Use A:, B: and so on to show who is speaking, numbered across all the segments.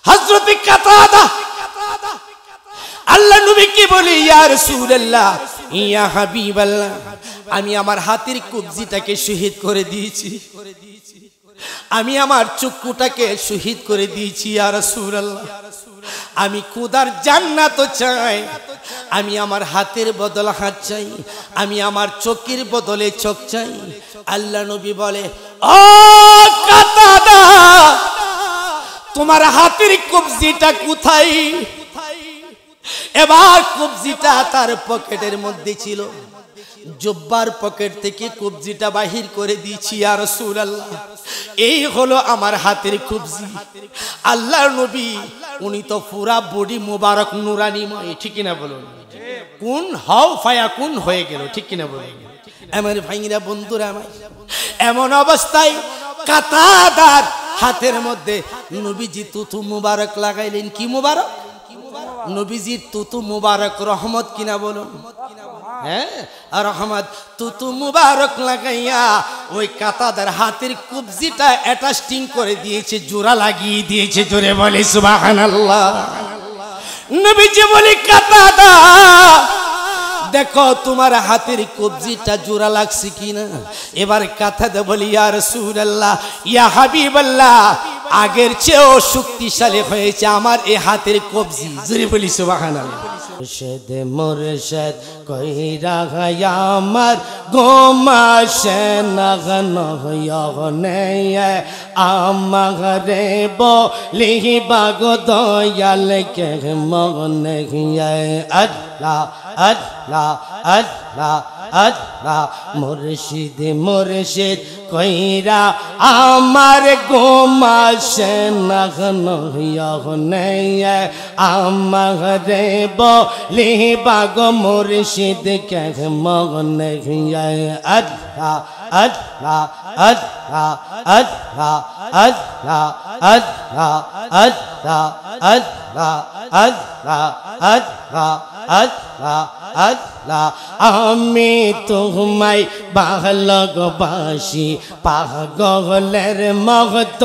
A: হযরত কাতাদা আল্লাহ নবীকে বলে, ইয়া রাসূলুল্লাহ, ইয়া হাবিবাল্লাহ, আমি আমার হাতের কবজিটাকে শহীদ করে দিয়েছি, আমি আমার চক্ষুটাকে শহীদ করে দিয়েছি ইয়া রাসূলুল্লাহ। আমি খোদার জান্নাত চাই, আমি আমার হাতের বদলে হাত চাই, আমি আমার চোখের বদলে চোখ চাই। আল্লাহ নবী বলে, ও কাতাদা, তোমার হাতের কবজিটা কোথায়? এবার কবজিটা তার পকেটের মধ্যে ছিল, জুব্বার পকেট থেকে কবজিটা বাহির করে দিয়েছি ইয়া রাসূলুল্লাহ। এই হলো আমার হাতের কবজি। আল্লাহর নবী উনি তো পুরা বডি মোবারক নুরানিময়, ঠিক কিনা বলুন? কোন হাও ফায়া কোন হয়ে গেল, ঠিক কিনা বলুন? আমার ভাইরা বন্ধুরা, আমার এমন অবস্থায় কাতাদার হাতের মধ্যে নবীজি তুতু মুবারক লাগাইলেন। কি মুবারক? নবীজির তুতু মুবারক রহমত কিনা বলুন? হ্যাঁ, রহমত। তুতু মুবারক লাগাইয়া ওই কাতাদার হাতের কবজিটা অ্যাটাস্টিং করে দিয়েছে, জোড়া লাগিয়ে দিয়েছে। জোরে বলে সুবহানাল্লাহ। নবীজি বলে, কাতাদা, দেখো তোমার হাতের কবজিটা জোড়া লাগছে কিনা। এবার কাতাদা বলি, ইয়া রাসূলুল্লাহ, ইয়া হাবিবাল্লাহ, আগের চেয়েও শক্তিশালী হয়েছে আমার এই হাতের কবজি। জোরে বলি সুবহানাল্লাহ। মুর্শিদ মুর্শিদ কইরা আমার গোমাশে নগন হয়নে আমারে বলিবা গো দয়াল কে মগনে আল্লাহ আল্লাহ আল্লাহ আল্লাহ। মুর্শিদ মুর্শিদ কইরা আমার গোমাশে নগন হয়নে আমারে বলিবা গো মুর্শিদ কে মগনে আল্লাহ আল্লাহ আল্লাহ আল্লাহ আল্লাহ আল্লাহ আল্লাহ আল্লাহ আল্লাহ আল্লাহ আল্লাহ আল্লাহ। আমি তোমায় ভালোবাসি পাগলের মত,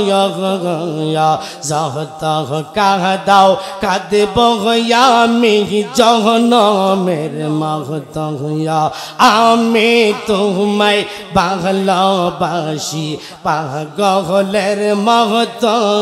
A: যত কাঁদাও কাঁদব আমি জহন্নামের মত। আমি তোমায় ভালোবাসি পাগলের মত,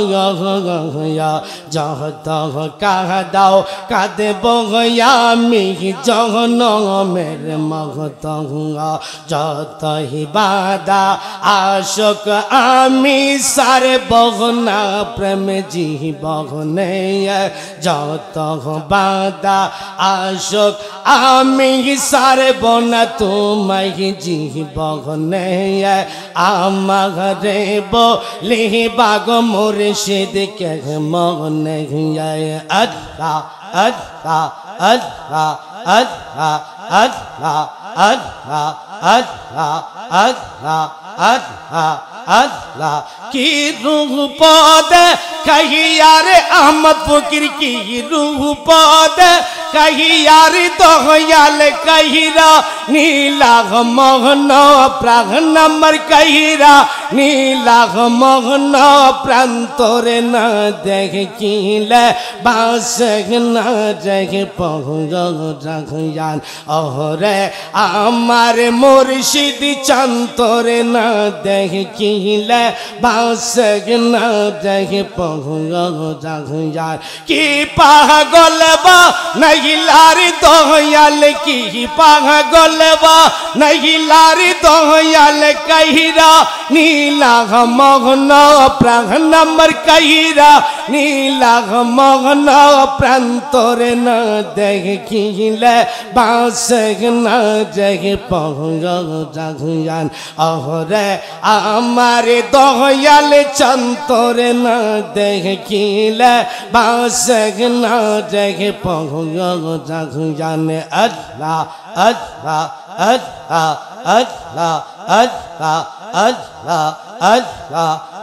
A: যত কাঁদাও কাঁদব আমি জহন্নামের মত। যত বাধা আসক আমি সারব না প্রেম জীবনে, যত বাধা আসক আমি সারব না তোমায় জীবনে। আমারে বলিবা গো মুর্শিদ কে মগনে আল্লাহ আল্লাহ আল্লাহ আল্লাহ আল্লাহ আল্লাহ আল্লাহ আল্লাহ আল্লাহ আল্লাহ। কি রূপ দেখাইয়ার আহমদ ফকির, কি রূপ দেখাইয়ার দয়াল কহিরা নীলাগ মোহন প্রাণ আমার কহিরা নীলাগ মোহন প্রান্তরে না দেখিলে বাস না দেখে পৌঁছান। ওরে আমার মুর্শিদ চন্তরে না দেখিলে বাস না দেখে পৌঁছান। কি পাগল বা নহিলার দয়াল, কি পাগল বা নহিলার দয়াল কহিরা নীলাগ মোহন প্রাণ আমার কহিরা নীলাগ মোহন প্রান্তরে না দেখিলে বাস না দেখে পৌঁছান। ওরে আমার দয়াল চন্তরে না দেখিলে বাস না দেখে পৌঁছান। আল্লাহ আল্লাহ আল্লাহ আল্লাহ আল্লাহ আল্লাহ আল্লাহ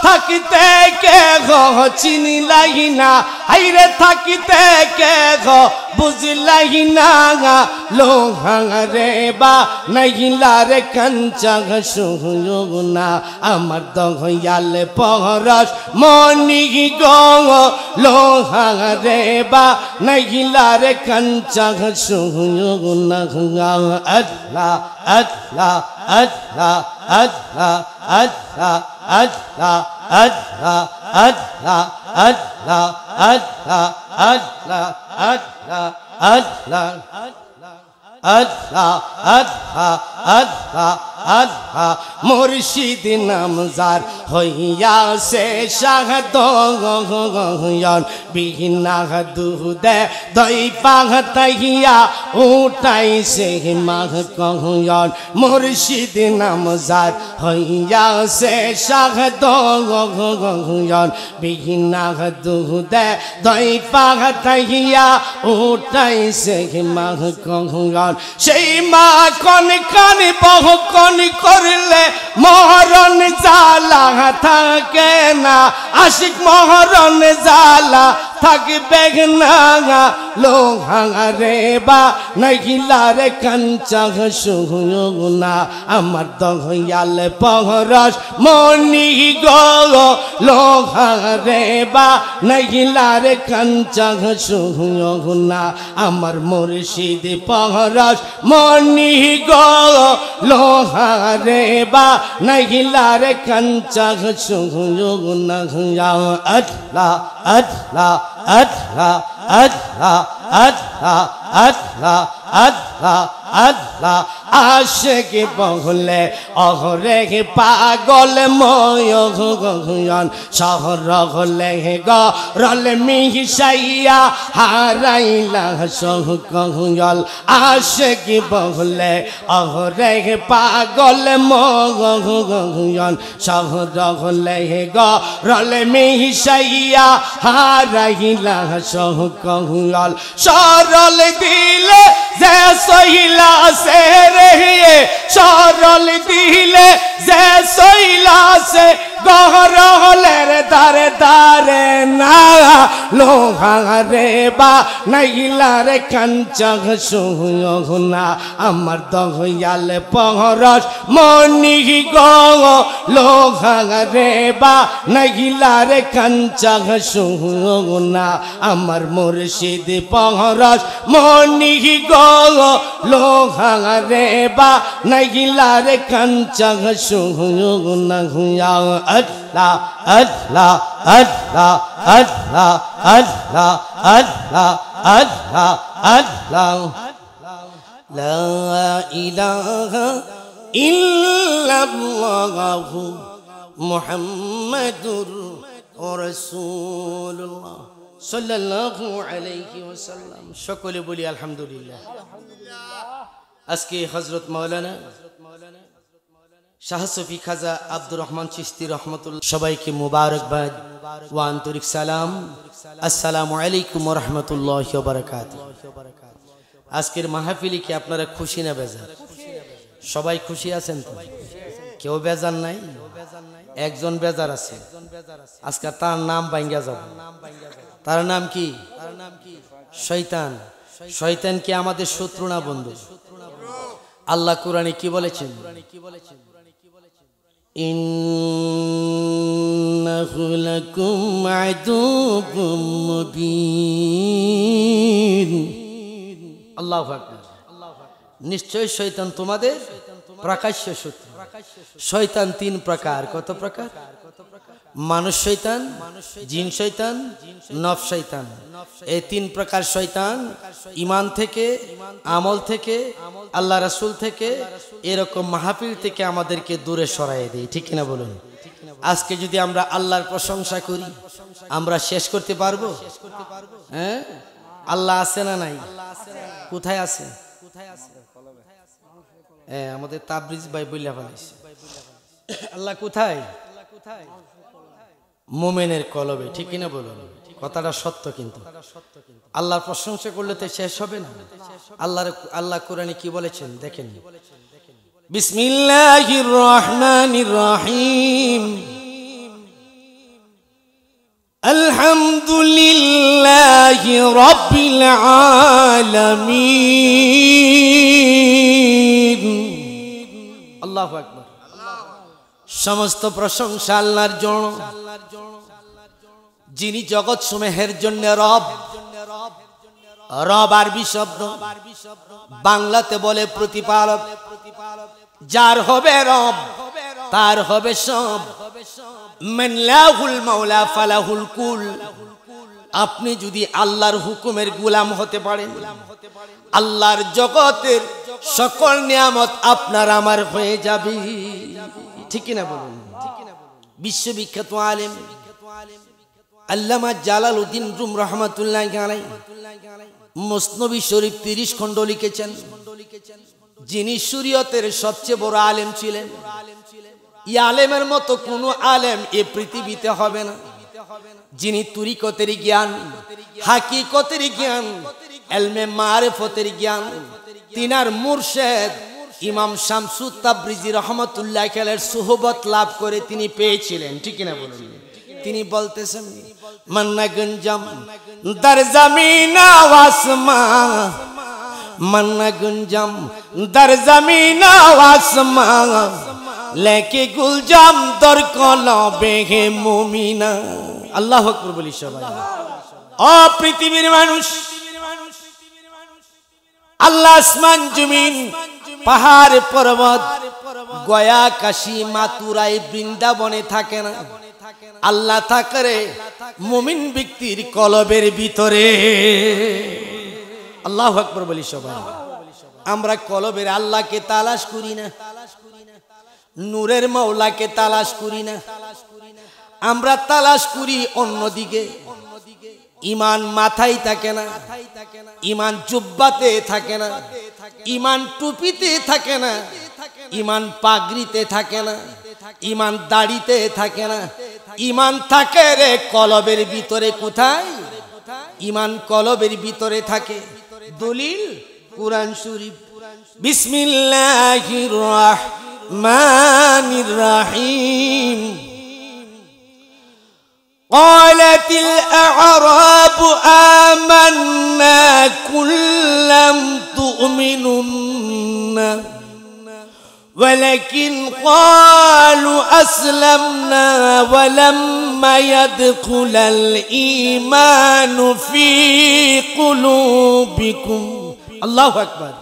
A: থাকিতে কে গো চিনিলাই না হাইরে থাকিতে কে গো বুঝলাই না লোহা রে বা নাইলা রে কাঞ্চা সুনা আমার দয়াল পরশ মনি গো লোহা রে বা নাইলা রে কাঞ্চা সুনা আল্লাহ আল্লাহ আল্লাহ আল্লাহ আল্লাহ আল্লাহ আল্লাহ আল্লাহ আল্লাহ আল্লাহ আল্লাহ আল্লাহ আল্লাহ আল্লাহ আল্লাহ আল্লাহ আল্লাহ মুর্শিদ নামজার হইয়া সে শাহদন বিনা দুদে দই পাহতাইয়া উঠাই সে মাহ কহন মুর্শিদ নামজার হইয়া সে শাহদন বিনা দুদে দই পাহতাইয়া উঠাই সে মাহ কহন সেই মা কন কান বহু কন করলে মহরণ জালা থাকে না আশিক মহরণ জালা থাকবে না লোহা রে বা নাইলা রে কাঞ্চা সুনা আমার দয়াল পরশ মনি গো লোহা রে বা নাইলা রে কাঞ্চা সুনা আমার মুর্শিদ পরশ মনি গো লোহা রে বা নাইলা রে কাঞ্চা সুনা আল্লাহ আল্লাহ আল্লাহ আল্লাহ আল্লাহ আল্লাহ আল্লাহ আল্লাহ আশিক বহলে অহরে পাগল ময়ন শহর হলে গরল মিশাইয়া হারাইলা সহকল আশিক বহলে অহরে পাগল ময়ন শহর হলে গরল মিশাইয়া হারাইলা সহকল সরল দিলে যে সহিলা সে রে সরল দিলে যে সহিলা সে গহরলের দারে দারে না লোহা রে বা নাইলা রে কাঞ্চা সুনা আমার দয়াল পরশ মনি গো লোহা রে বা নাইলা রে কাঞ্চা সুনা আমার মুর্শিদ পরশ মনি গো লোহা রে বা নাইলা রে কাঞ্চা সুনা আল্লাহ আল্লাহ আল্লাহ আল্লাহ আল্লাহ আল্লাহ আল্লাহ আল্লাহ লা ইলাহা ইল্লাল্লাহ মুহাম্মাদুর রাসূলুল্লাহ সাল্লাল্লাহু আলাইহি ওয়াসাল্লাম সকলে বলি আলহামদুলিল্লাহ আজকে হযরত মাওলানা শাহ সুফি খাজা আব্দুর রহমান চিশতি রহমতুল্লাহ সবাইকে মুবারকবাদ ও আন্তরিক সালাম আসসালামু আলাইকুম ওয়া রাহমাতুল্লাহি ওয়া বারাকাতুহু আজকের মাহফিলে কি আপনারা খুশি না বেজার সবাই খুশি আছেন তো কেউ বেজার নাই একজন বেজার আছে আজকে তার নাম ভাঙ্গা যাবে তার নাম কি শয়তান শয়তান কি আমাদের শত্রু না বন্ধু আল্লাহ কোরআনে কি বলেছেন ইন্নাহু লাকুম আদুউম মুবিন আল্লাহু আকবার নিশ্চয় শয়তান তোমাদের প্রকাশ্য শত্রু শয়তান তিন প্রকার কত প্রকার মানুষ শয়তান জিন শয়তান নফস শয়তান এই তিন প্রকার শয়তান ঈমান থেকে আমল থেকে আল্লাহ রাসূল থেকে এরকম মাহফিল থেকে আমাদেরকে দূরে সরায় দেয় ঠিক কিনা বলুন আজকে যদি আমরা আল্লাহর প্রশংসা করি আমরা শেষ করতে পারবো হ্যাঁ আল্লাহ আছে না নাই কোথায় আছে হ্যাঁ আমাদের তাবরিজ ভাই বইলা ফেলাইছে আল্লাহ কোথায় মুমিনের কলবে ঠিক কিনা বলুন কথাটা সত্য কিন্তু আল্লাহর প্রশংসা করলে তো শেষ হবে না আল্লাহ কোরআনে কি বলেছেন দেখেন বিসমিল্লাহির রহমানির রহিম আলহামদুলিল্লাহি রাব্বিল আলামিন। আল্লাহু আকবার। সমস্ত প্রশংসা আল্লাহর জন্য, যিনি জগৎ সমূহের জন্য রব। রব আরবি শব্দ, বাংলাতে বলে প্রতিপালক। যার হবে রব তার হবে সব। মান লাহুল মাওলা ফালাহুল কুল। আপনি যদি আল্লাহর হুকুমের গোলাম হতে পারেন, আল্লাহর জগতের সকল নিয়ামত আপনার আমার হয়ে যাবে। ঠিক না বলুন? বিশ্ববিখ্যাত আলেম আল্লামা জালালউদ্দিন রুম রহমাতুল্লাহি আলাইহি মুসনবী শরীফ 30 খণ্ড লিখেছেন। যিনি শরীয়তের সবচেয়ে বড় আলেম ছিলেন। এই আলেমের মতো কোনো আলেম এই পৃথিবীতে হবে না। যিনি তরিকতের জ্ঞান, হাকিকতের জ্ঞান, ইলমে মারিফতের জ্ঞান তিনার মুর্শিদ ইমাম শামসুত তাবরিজি রহমাতুল্লাহি আলাইহির সুহবত লাভ করে তিনি পেয়েছিলেন। ঠিক না বলুন? তিনি বলতেছেন, মান্না গুঞ্জম দর জমিন আসমান, মান্না গুঞ্জম দর জমিন আসমান, লেকে গুলজাম দর কলবে হে মুমিনা। আল্লাহু আকবার বলি সবাই। ও পৃথিবীর মানুষ, আল্লাহ আসমান জমিন, পাহাড় পর্বত, গয়া কাশী মাতুরাই বৃন্দাবনে থাকে না। আল্লাহ থাকে মুমিন ব্যক্তির কলবের ভিতরে। আল্লাহু আকবার বলি সবাই। আমরা কলবের আল্লাহকে তালাশ করি না, নূরের মাওলাকে তালাশ করি না, আমরা তালাশ করি অন্যদিকে। ঈমান মাথায় থাকে না, ঈমান জুব্বাতে থাকে না, ঈমান টুপিতে থাকে না, ঈমান পাগড়িতে থাকে না, ঈমান দাড়িতে থাকে না। ঈমান থাকে রে কলবের ভিতরে। কোথায়? ঈমান কলবের ভিতরে থাকে। দলিল কুরআন শরীফ। বিসমিল্লাহির রাহমানির রাহিম। قالت الأعراب آمنا قل لم تؤمنن ولكن قالوا أسلمنا ولما يدخل الإيمان في قلوبكم। الله أكبر।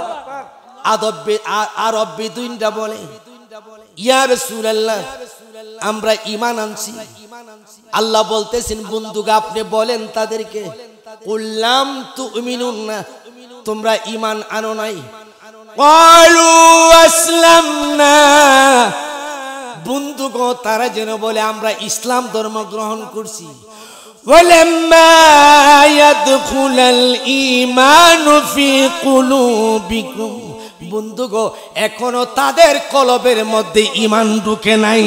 A: আরব বেদুইনরা বলে, ইয়া রাসূলুল্লাহ আমরা ঈমান আনছি। আল্লাহ বলতেছেন, বন্ধুগা আপনি বলেন তাদেরকে, কুল্লাম তুমিনুনা, তোমরা ঈমান আনো নাই। ক্বালু আসলামনা, বন্ধুগো তারা যেন বলে আমরা ইসলাম ধর্ম গ্রহণ করছি। ওয়ালাম্মা ইয়াদখুলাল ঈমানু ফি কুলুবিকুম, বন্ধুগো এখনো তাদের কলবের মধ্যে ঈমান ঢুকে নাই।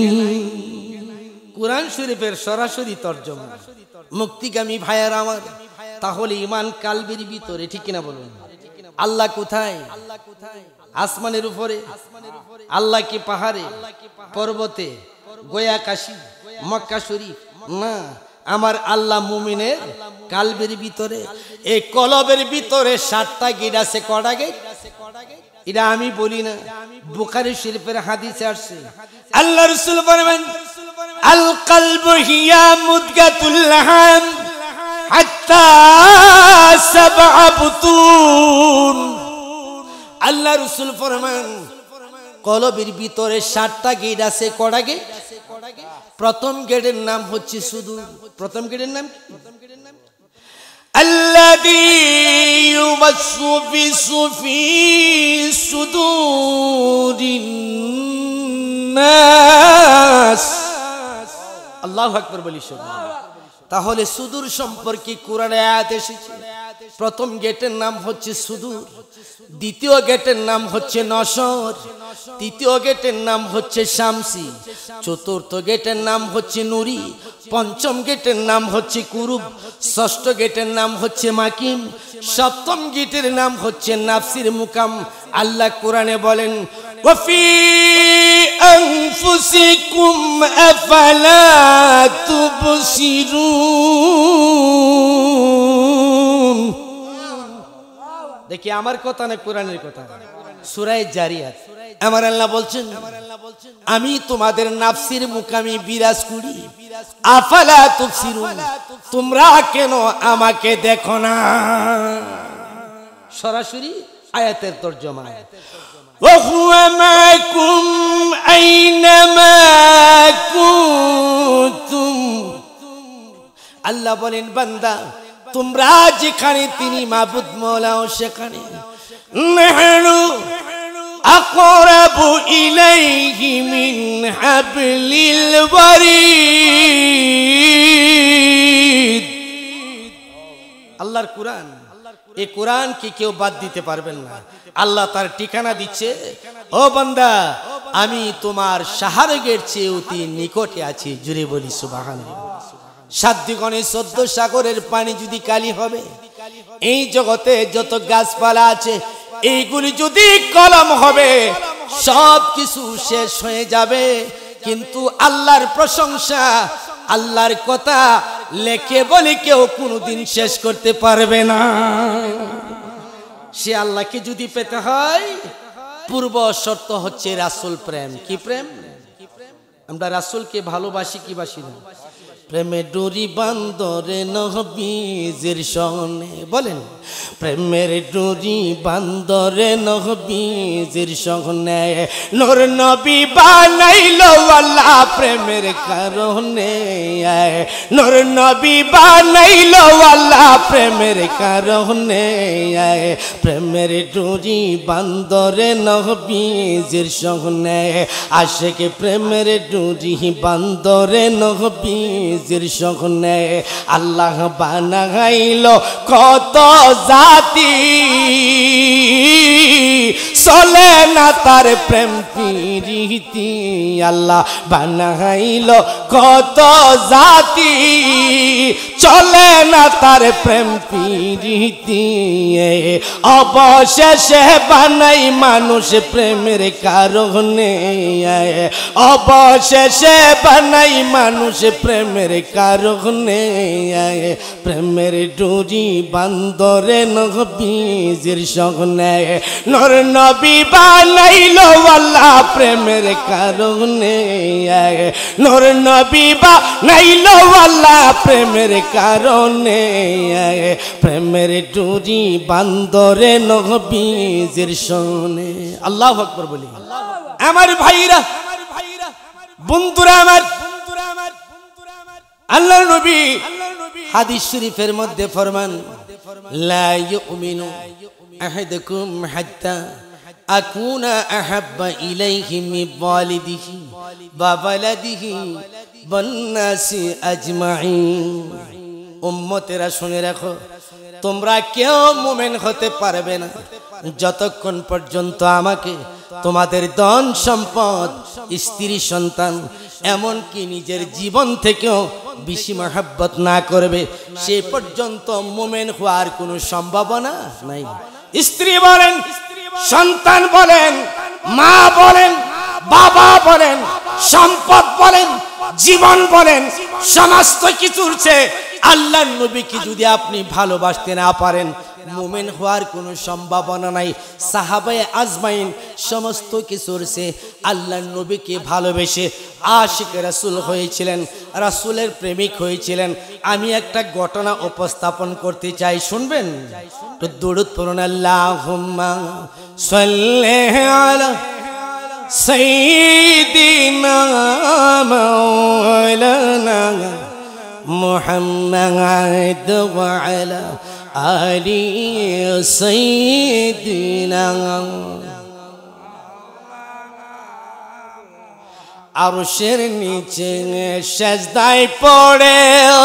A: কুরআন শরীফের সরাসরি তরজমা। মুক্তিগামী ভাইয়ের আমার, তাহলে ঈমান কালবের ভিতরে। ঠিক কিনা বলুন? আল্লাহ কোথায়? আসমানের উপরে। আল্লাহ কি পাহাড়ে, পর্বতে, গয়া কাশী, মক্কা শরীফ? না, আমার আল্লাহ মুমিনের কালবের ভিতরে। এই কলবের ভিতরে 7টা গেট আছে। কটা গেট? এটা আমি বলি না, বুখারী শরীফের হাদিসে আসছে। আল্লাহ রাসূল বলেন, আল কলবু হিয়া মুদগাতুল লাহাম হাত্তা সাবআ বুতুন। আল্লাহ রাসূল ফরমান, কলবের ভিতরে 7টা গেট আছে। কটা গেট? প্রথম গেটের নাম হচ্ছে সুদূর। প্রথম গেটের নাম কি? আল্লাযী ইউওয়াসসু ফি সুদূরিন নাস। আল্লাহু আকবার বলি সবাই। তাহলে সুদূর সম্পর্কে কোরআনে আয়াত এসেছে। প্রথম গেটের নাম হচ্ছে সুদূর, দ্বিতীয় গেটের নাম হচ্ছে নসর, তৃতীয় গেটের নাম হচ্ছে শামসি, চতুর্থ গেটের নাম হচ্ছে নুরি, পঞ্চম গেটের নাম হচ্ছে কুরুব, ষষ্ঠ গেটের নাম হচ্ছে মাকিম, সপ্তম গেটের নাম হচ্ছে নাফসির মুকাম। আল্লাহ কোরআনে বলেন, ওয়াফি أنفسكم أفلا تبصرون দেখি আমার কথা না কোরআনের কথা সূরা জারিয়াত আমার আল্লাহ বলছেন আমি তোমাদের নাফসের মুকামে বিরাজ করি আফালা তুবসিরুন তোমরা কেন আমাকে দেখো না সরাসরি আয়াতের তরজমা وهو معكم أينما كنتم আল্লাহ বলেন বান্দা তোমরা যেখানে তিনি মাবুদ মওলাও সেখানে নাহনু আকরাবু ইলাইহি মিন হাবলিল ওয়ারিদ আল্লাহর কোরআন এই কোরআন কি কেউ বাদ দিতে পারবেন না আল্লাহ তার ঠিকানা দিচ্ছে ও বান্দা আমি তোমার শাহরগের চেয়ে অতি নিকটে আছি জুড়ে বলি সুবহানাল্লাহ সাত দিগণে 14 সাগরের পানি যদি কালি হবে এই জগতে যত গাছপালা আছে এইগুলি যদি কলম হবে সব কিছু শেষ হয়ে যাবে কিন্তু আল্লাহর প্রশংসা আল্লাহর কথা লেখে বলে কেউ কোনোদিন শেষ করতে পারবে না সে আল্লাহকে যদি পেতে হয় পূর্ব শর্ত হচ্ছে রাসূল প্রেম কি প্রেম আমরা রাসূলকে ভালোবাসি কি বাসি না প্রেমে ডোরি বান্দরে নবীজির সনে বলেন প্রেমের ডোরি বান্দরে নবীজির সনে নূর নবী বানাইলো আল্লাহ প্রেমের কারণে নূর নবী বানাইলো আল্লাহ প্রেমের কারণে প্রেমের ডোরি বান্দরে নবীজির সনে আশিক প্রেমের ডোরি বান্দরে নবী জিরশনে আল্লাহ বানাইলো কত জাতি চলে না তার প্রেম প্রীতি আল্লাহ বানাইলো কত জাতি চলে না তার প্রেম প্রীতি অবশেষে বানাই মানুষ প্রেমের কারণে অবশেষে বানাই মানুষ প্রেমের কারণে প্রেমের ডোরি বান্দরে নবীজির সনে নূর নবী বানাইলো আল্লাহ প্রেমের কারণে নূর নবী বানাইলো আল্লাহ প্রেমের কারণে প্রেমের ডোরি বান্দরে নবীজির সনে আল্লাহু আকবার বলি আমার ভাইরা বন্ধুরা আমার আল্লাহর নবী হাদিস শরীফের মধ্যে ফরমান লা ইউমিনু আহাদুকুম হাত্তা আকুনা আহাব্বা ইলাইহি মিন ওয়ালিদিহি ওয়া ওয়ালাদিহি ওয়ান নাসি আজমাইন উম্মতেরা শুনে রাখো তোমরা কেউ মুমিন হতে পারবে না যতক্ষণ পর্যন্ত আমাকে তোমাদের ধন সম্পদ স্ত্রী সন্তান এমনকি নিজের জীবন থেকেও বেশি মহব্বত না করবে সে পর্যন্ত মুমিন হওয়ার কোনো সম্ভাবনা নাই স্ত্রী বলেন সন্তান বলেন মা বলেন বাবা বলেন সম্পদ বলেন জীবন বলেন সমস্ত কিছুর চেয়ে আল্লাহর নবীকে যদি আপনি ভালোবাসতে না পারেন মুমিন হওয়ার কোনো সম্ভাবনা নাই সাহাবায়ে আজমাইন সমস্ত কিছুর চেয়ে আল্লাহর নবীকে ভালোবেসে আশিক রাসূল হয়েছিলেন রাসূলের প্রেমিক হয়েছিলেন আমি একটা ঘটনা উপস্থাপন করতে চাই শুনবেন তো দরুদ পড়ুন আল্লাহুম্মা সাল্লি আলা সাইয়্যিদিনা মাওলানা মুহাম্মাদ ওয়া আলা আলি সাইয়্যিদিনা আরশের নিচে সেজদায় পড়ে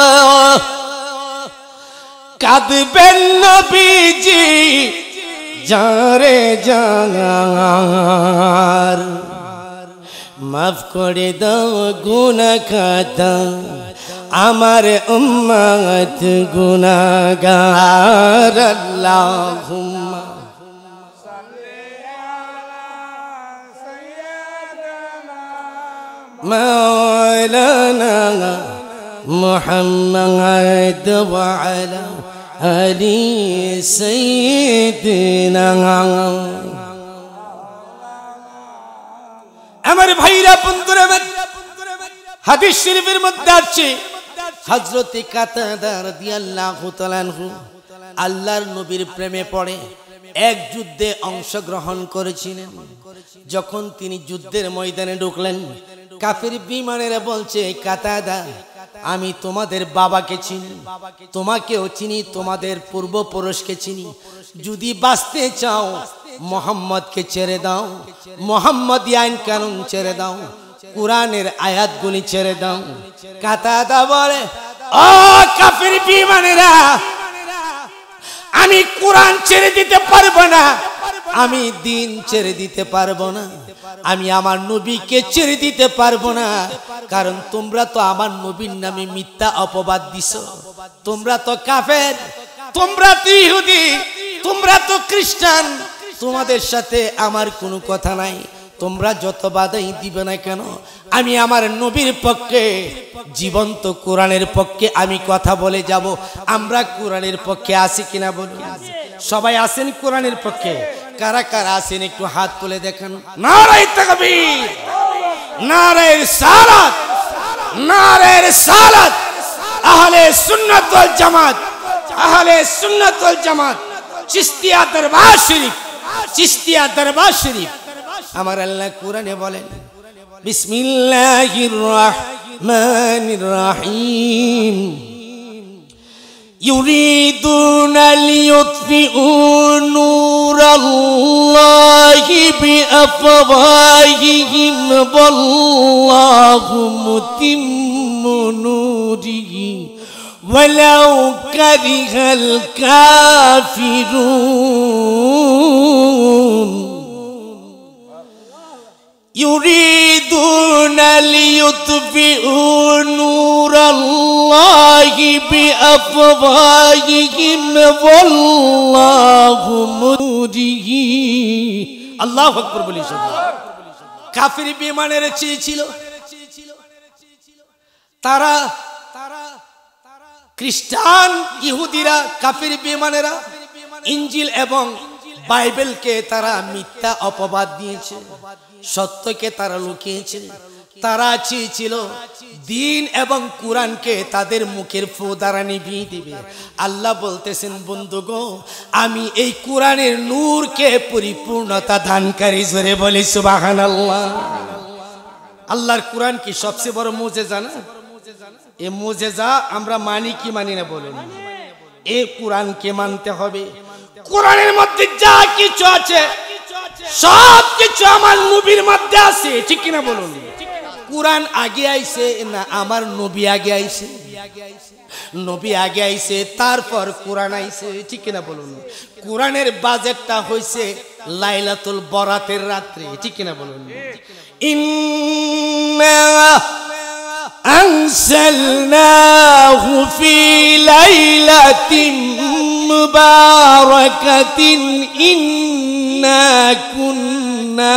A: কাঁদবেন নবীজি যারে জানার মাফ করে দাও গুনাহ খাতা আমার উম্মত গুনাহগার আল্লাহুম্মা সাল্লি আলা সাইয়্যিদিনা مولانا محمد وعلى آل سيدنا আমার ভাইরা বন্ধুরা হাদিস শরীফের মধ্যে আছে হযরত কাতাদা রাদিয়াল্লাহু তাআলা আনহু আল্লাহর নবীর প্রেমে পড়ে এক যুদ্ধে অংশগ্রহণ করেছিলেন। যখন তিনি যুদ্ধের ময়দানে ঢুকলেন কাফির বিমানেরা বলছে কাতাদা আমি তোমাদের বাবাকে চিনি, তোমাকেও চিনি, তোমাদের পূর্বপুরুষকে চিনি, যদি বাঁচতে চাও মোহাম্মদকে ছেড়ে দাও, মোহাম্মদী আইন কানুন ছেড়ে দাও, কুরআনের আয়াতগুলি ছেড়ে দাও। কাতাদা বলে ও কাফির বিমানেরা আমি কুরআন ছেড়ে দিতে পারবো না, আমি দিন ছেড়ে দিতে পারবো না, আমি আমার নবীকে ছেড়ে দিতে পারবো না, কারণ তোমরা তো আমার নবীর নামে মিথ্যা অপবাদ দিছো, তোমরা তো কাফের, তোমরা তো ইহুদি, তোমরা তো খ্রিস্টান, তোমাদের সাথে আমার কোনো কথা নাই, তোমরা যত বাধাই দিবে না কেন আমি আমার নবীর পক্ষে জীবন্ত কোরআনের পক্ষে আমি কথা বলে যাব। আমরা কোরআনের পক্ষে আছি কিনা বলুন? সবাই আছেন কোরআনের পক্ষে? কারা কারা আছেন একটু হাত তুলে দেখান। নারায়ে তাকবীর, নারায়ে রিসালাত, নারায়ে রিসালাত, আহলে সুন্নাত ওয়াল জামাত, আহলে সুন্নাত ওয়াল জামাত, চিশতিয়া দরবার শরীফ, চিশতিয়া দরবার শরীফ। আমার আল্লাহ কোরআনে বলেন বিসমিল্লাহির রহমানির রহিম ইউরিদুনা লিয়ুতফিউ নূরাল্লাহি বিআফওয়াহিহিম ওয়াল্লাহু মুতিম্মু নূরিহি ওয়ালাউ কারিহাল কাফিরুন يريدون ليطفئوا نور الله بأفواههم والله نوره الله أكبر বলি সব। কাফির বেঈমানেরা চেয়েছিল তারা খ্রিস্টান ইহুদিরা কাফির বেঈমানেরা ইনজিল এবং বাইবেলকে তারা মিথ্যা অপবাদ দিয়েছে, সত্যকে তারা লুকিয়েছে। তারা চেয়েছিল দিন এবং কোরআনকে তাদের মুখের ফু দ্বারা নিভিয়ে দিবে। আল্লাহ বলতেছেন বন্ধুগো আমি এই কোরআনের নূরকে পরিপূর্ণতা দানকারী, জোরে বলি সুবহানাল্লাহ। আল্লাহর কোরআন কি সবচেয়ে বড় মুজিজা না? এই মুজিজা আমরা মানি কি মানি না বলুন? এই কোরআনকে মানতে হবে। কোরআনের মধ্যে যা কিছু আছে সব কিছু আমার নবীর মধ্যে আছে, ঠিক কিনা বলুন? কোরআন আগে আইছে না আমার নবী আগে আইছে? নবী আগে আইছে তারপর কোরআন আইছে, ঠিক কিনা বলুন? কোরআনের বাজেটটা হইছে লাইলাতুল বরাতের রাত্রে, ঠিক কিনা বলুন? ইন্না আনসালনাহু ফি লাইলাতিন মুবারাকাতিন ইন্না কুন্না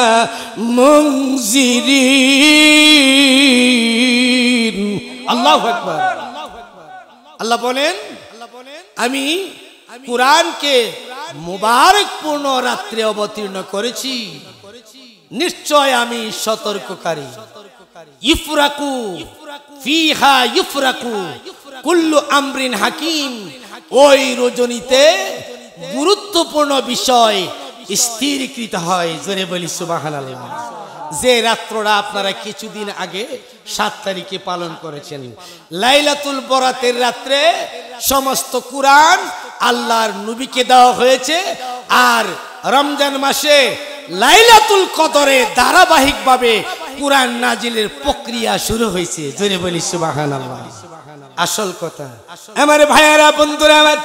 A: মুনজিরিন। আল্লাহু আকবার। আল্লাহ বলেন আমি কোরআনকে মুবারকপূর্ণ রাত্রে অবতীর্ণ করেছি, নিশ্চয় আমি সতর্ককারী। ইফরাকু ফিহা ইফরাকু কুল্লু আমরিন হাকিম, ওই রজনীতে গুরুত্বপূর্ণ বিষয় স্থিরীকৃত হয়, জোরে বলি সুবহানাল্লাহ। যে রাত্রটা আপনারা কিছুদিন আগে 7 তারিখে পালন করেছেন, লাইলাতুল বরাতের রাত্রে সমস্ত কুরআন আল্লাহর নবীকে দেওয়া হয়েছে। আর রমজান মাসে লাইলাতুল কদরে ধারাবাহিকভাবে কুরআন নাজিলের প্রক্রিয়া শুরু হয়েছে, জোরে বলি সুবহানাল্লাহ। আসল কথা আমার ভাইয়েরা বন্ধুরা, আমার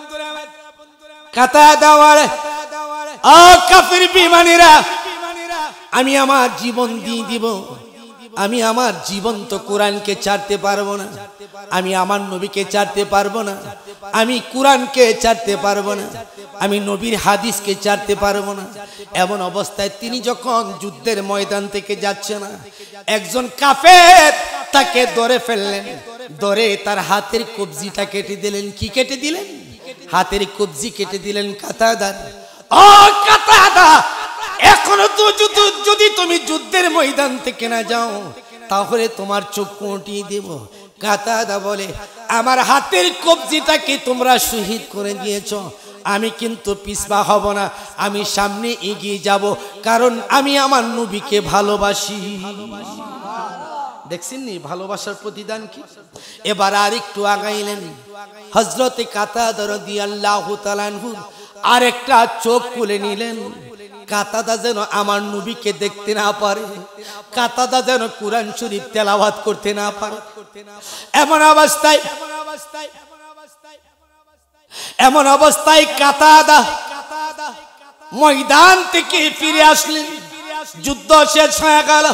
A: কথা দেওয়ার ও কাফির বেঈমানেরা, আমি আমার জীবন দিয়ে দিব, আমি আমার জীবন্ত কোরআনকে ছাড়তে পারবো না, আমি আমার নবীকে ছাড়তে পারবো না, আমি কোরআনকে ছাড়তে পারবো না। আমি নবীর হাদিসকে ছাড়তে পারবো না। এমন অবস্থায় তিনি যখন যুদ্ধের ময়দান থেকে যাচ্ছে না, একজন কাফের তাকে ধরে ফেললেন, ধরে তার হাতের কবজিটা কেটে দিলেন। কি কেটে দিলেন? হাতের কবজি কেটে দিলেন। কাতাদার, ও কাতাদা, এখনো তো যদি তুমি যুদ্ধের ময়দান থেকে না যাও তাহলে তোমার চক্ষু উঠিয়ে দেব। কাতাদা বলে, আমার হাতের কবজিটাকে তোমরা শহীদ করে দিয়েছো, আমি কিন্তু পিছপা হব না, আমি সামনে এগিয়ে যাব, কারণ আমি আমার নবীকে ভালোবাসি। দেখছেন নি ভালোবাসার প্রতিদান কি? এবার আর একটু আগাইলেন, হযরতে কাতাদা রাদিয়াল্লাহু তাআলা আনহু আরেকটা চোখ খুলে নিলেন। কাতাদা যেন আমার নবীকে দেখতে না পারে, কাতাদা যেন কুরআন শরীফ তেলাওয়াত করতে না পারে। এমন অবস্থায় কাতাদা ময়দান থেকে ফিরে আসলেন। যুদ্ধ শেষ হয়ে গেল।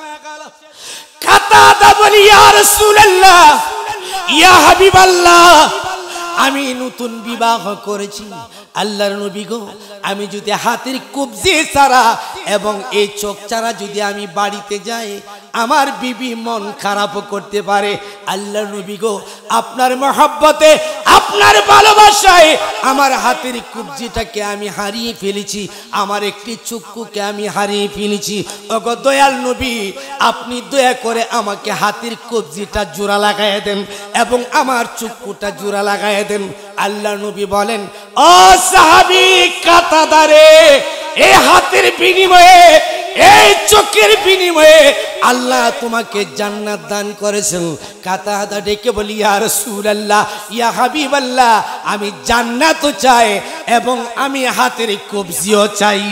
A: কাতাদা বলি, ইয়া রাসূলুল্লাহ, ইয়া হাবিবাল্লাহ, আমি নতুন বিবাহ করেছি, আল্লাহর নবী গো, আমি যদি হাতের কবজি ছাড়া এবং এই চোখ ছাড়া যদি আমি বাড়িতে যাই, আমার বিবি মন খারাপ করতে পারে। আল্লাহর নবী গো, আপনার মহব্বতে, আপনার ভালোবাসায় আমার হাতের কবজিটাকে আমি হারিয়ে ফেলেছি, আমার একটি চক্ষুকে আমি হারিয়ে ফেলেছি। ওগো দয়াল নবী, আপনি দয়া করে আমাকে হাতের কবজিটা জোড়া লাগাইয়া দেন এবং আমার চক্ষুটা জোড়া লাগাইয়া দেন। আল্লাহর নবী বলেন, ও সাহাবী কাতাদা রে, এই হাতের বিনিময়ে, এই চোখের বিনিময়ে আল্লাহ তোমাকে জান্নাত দান করেছেন। কাতাদা ডেকে বলি, ইয়া রাসূলুল্লাহ, ইয়া হাবিবাল্লাহ, আমি জান্নাতও চাই এবং আমি হাতের কবজিও চাই।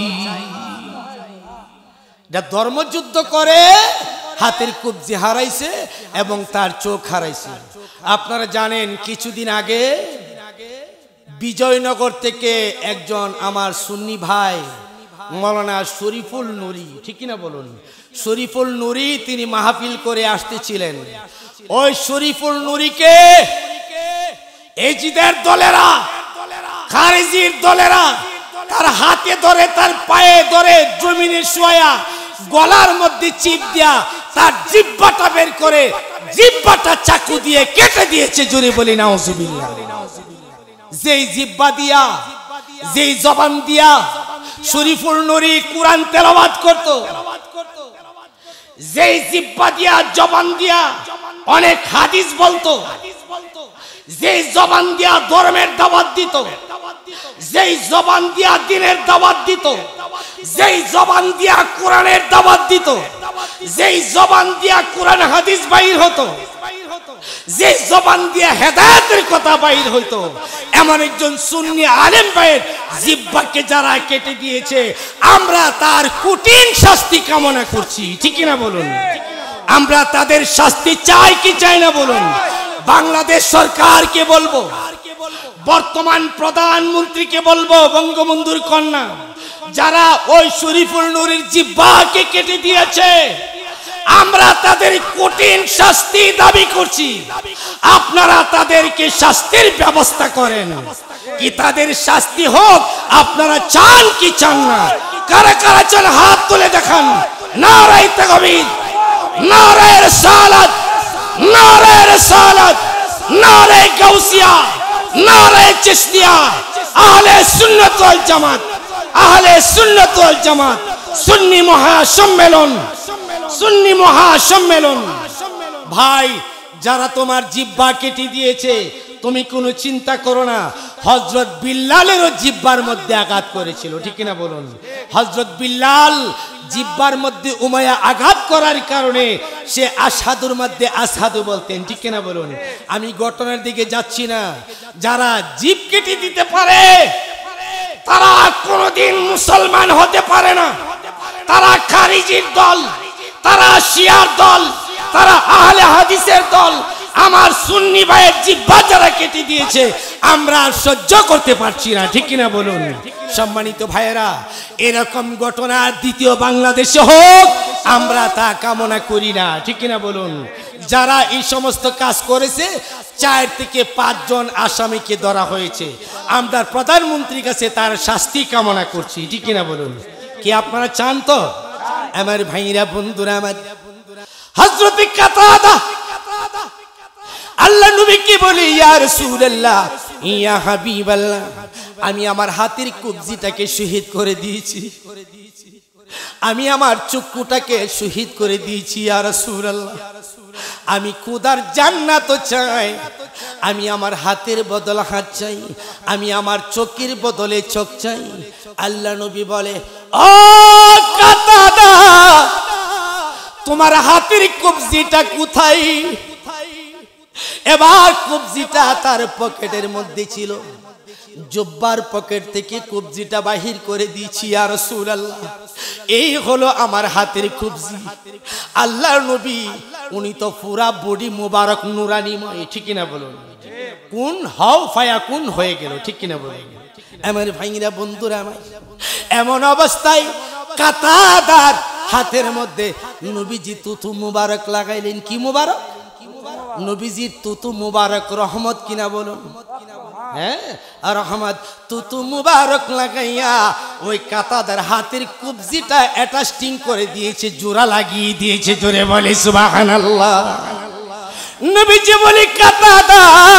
A: যা ধর্মযুদ্ধ করে হাতের কবজি হারাইছে এবং তার চোখ হারাইছে। আপনারা জানেন কিছুদিন আগে বিজয়নগর থেকে একজন আমার সুন্নি ভাই মৌলানা শরীফুল নুরি, ঠিক না বলুন, শরীফুল নুরি, তিনি মাহফিল করে আসতেছিলেন। ওই শরীফুল নুরিকে এজিদের দলেরা, খারিজির দলেরা তার হাতে ধরে, তার পায়ে ধরে, জমিনে শোয়া, গলার মধ্যে চিপ দিয়া তার জিহ্বাটা বের করে জিহ্বাটা চাকু দিয়ে কেটে দিয়েছে। জোরে বলি নাউজুবিল্লাহ। যেই জিহ্বা দিয়া, যেই জবান দিয়া শরীফুল নুরি কুরআন তেলাওয়াত করত, যেই জিহ্বা দিয়া, জবান দিয়া অনেক হাদিস বলতো, যেই জবান দিয়া ধর্মের দাওয়াত দিত, যেই জবান দিয়া দ্বীনের দাওয়াত দিত, যেই জবান দিয়া কোরআনের দাওয়াত দিত, যেই জবান দিয়া কোরআন হাদিস বাইর হতো, যে জবান দিয়া হেদায়েতের কথা বাইর হইতো, এমন একজন সুন্নি আলেম ভাইয়ের জিহ্বাকে যারা কেটে দিয়েছে, আমরা তার কঠিন শাস্তি কামনা করছি। ঠিক না বলুন? আমরা তাদের শাস্তি চাই কি চাই না বলুন? বাংলাদেশ সরকারকে বলবো, বর্তমান প্রধানমন্ত্রীকে বলবো, বঙ্গবন্ধুর কন্যা যারা ওই শরীফুল নুরির জিহ্বাকে কেটে দিয়েছে, আমরা তাদের কঠিন শাস্তি দাবি করছি। আপনারা তাদেরকে শাস্তির ব্যবস্থা করেন, কি তাদের শাস্তি হোক আপনারা চান কি চান না? কারা কারা চান হাত তুলে দেখান। নারায়ে তাকবীর, নারায়ে রিসালাত, নারায়ে রিসালাত, নারায়ে গাউসিয়া, নারায়ে চিশতিয়া। আহলে সুন্নাত ওয়াল জামাত, আহলে সুন্নাত ওয়াল জামাত সুন্নি মহাসম্মেলন, সুন্নি মহাসম্মেলন। ভাই, যারা তোমার জিহ্বা কেটে দিয়েছে তুমি কোনো চিন্তা করো না। হযরত বিল্লালেরও জিহ্বার মধ্যে আঘাত করেছিল, ঠিক না বলুন? হযরত বিল্লাল জিহ্বার মধ্যে উমাইয়া আঘাত করার কারণে সে আশহাদুর মধ্যে আশহাদু বলতেন, ঠিক না বলুন? আমি ঘটনার দিকে যাচ্ছি না। যারা জিহ্ব কেটে দিতে পারে তারা কোনোদিন মুসলমান হতে পারে না। তারা খারিজির দল, তারা শিয়ার দল, তারা আহলে হাদিসের দল। আমার সুন্নি ভাইয়ের জিহ্বা যারা কেটে দিয়েছে আমরা সহ্য করতে পারছি না, ঠিক কিনা বলুন? সম্মানিত ভাইয়েরা, এরকম ঘটনা দ্বিতীয় বাংলাদেশে হোক আমরা তা কামনা করি না, ঠিক কিনা বলুন? যারা এই সমস্ত কাজ করেছে 4 থেকে 5 জন আসামিকে ধরা হয়েছে। আমরা প্রধানমন্ত্রীর কাছে তার শাস্তি কামনা করছি, ঠিক কিনা বলুন? কি আপনারা চান তো? আমার ভাইরা বন্ধুরা, আমার হযরত কাতাদা আল্লাহ নবীকে বলে, ইয়া রাসূলুল্লাহ, ইয়া হাবিবাল্লাহ, আমি আমার হাতের কবজিটাকে শহীদ করে দিয়েছি, আমি আমার চক্ষুটাকে শহীদ করে দিয়েছি ইয়া রাসূলুল্লাহ। আমি খোদার জান্নাত চাই, আমি আমার হাতের বদলে হাত চাই, আমি আমার চোখের বদলে চোখ চাই। আল্লাহ নবী বলে, ও কাতাদা, তোমার হাতের কবজিটা কোথায়? এবার কবজিটা তার পকেটের মধ্যে ছিল, জুব্বার পকেট থেকে কবজিটা বাহির করে দিয়েছি ইয়া রাসূলুল্লাহ। এই হলো আমার হাতের কবজি। আল্লাহর নবী উনি তো পুরা বডি মোবারক নুরানিময়, ঠিক কিনা বলুন? কোন হাও ফায়া কোন হয়ে গেল, ঠিক কিনা বলুন? আমার ভাইরা বন্ধুরা, আমার এমন অবস্থায় কাতাদার হাতের মধ্যে নবীজি তুতু মুবারক লাগাইলেন। কি মুবারক? নবীজির তুতু মুবারক রহমত কিনা বলুন? হ্যাঁ, রহমত তুতু মুবারক লাগাইয়া ওই কাতাদার হাতের কবজিটা অ্যাটাস্টিং করে দিয়েছে, জোড়া লাগিয়ে দিয়েছে। জোরে বলে সুবহানাল্লাহ। নবীজি বলে, কাতাদা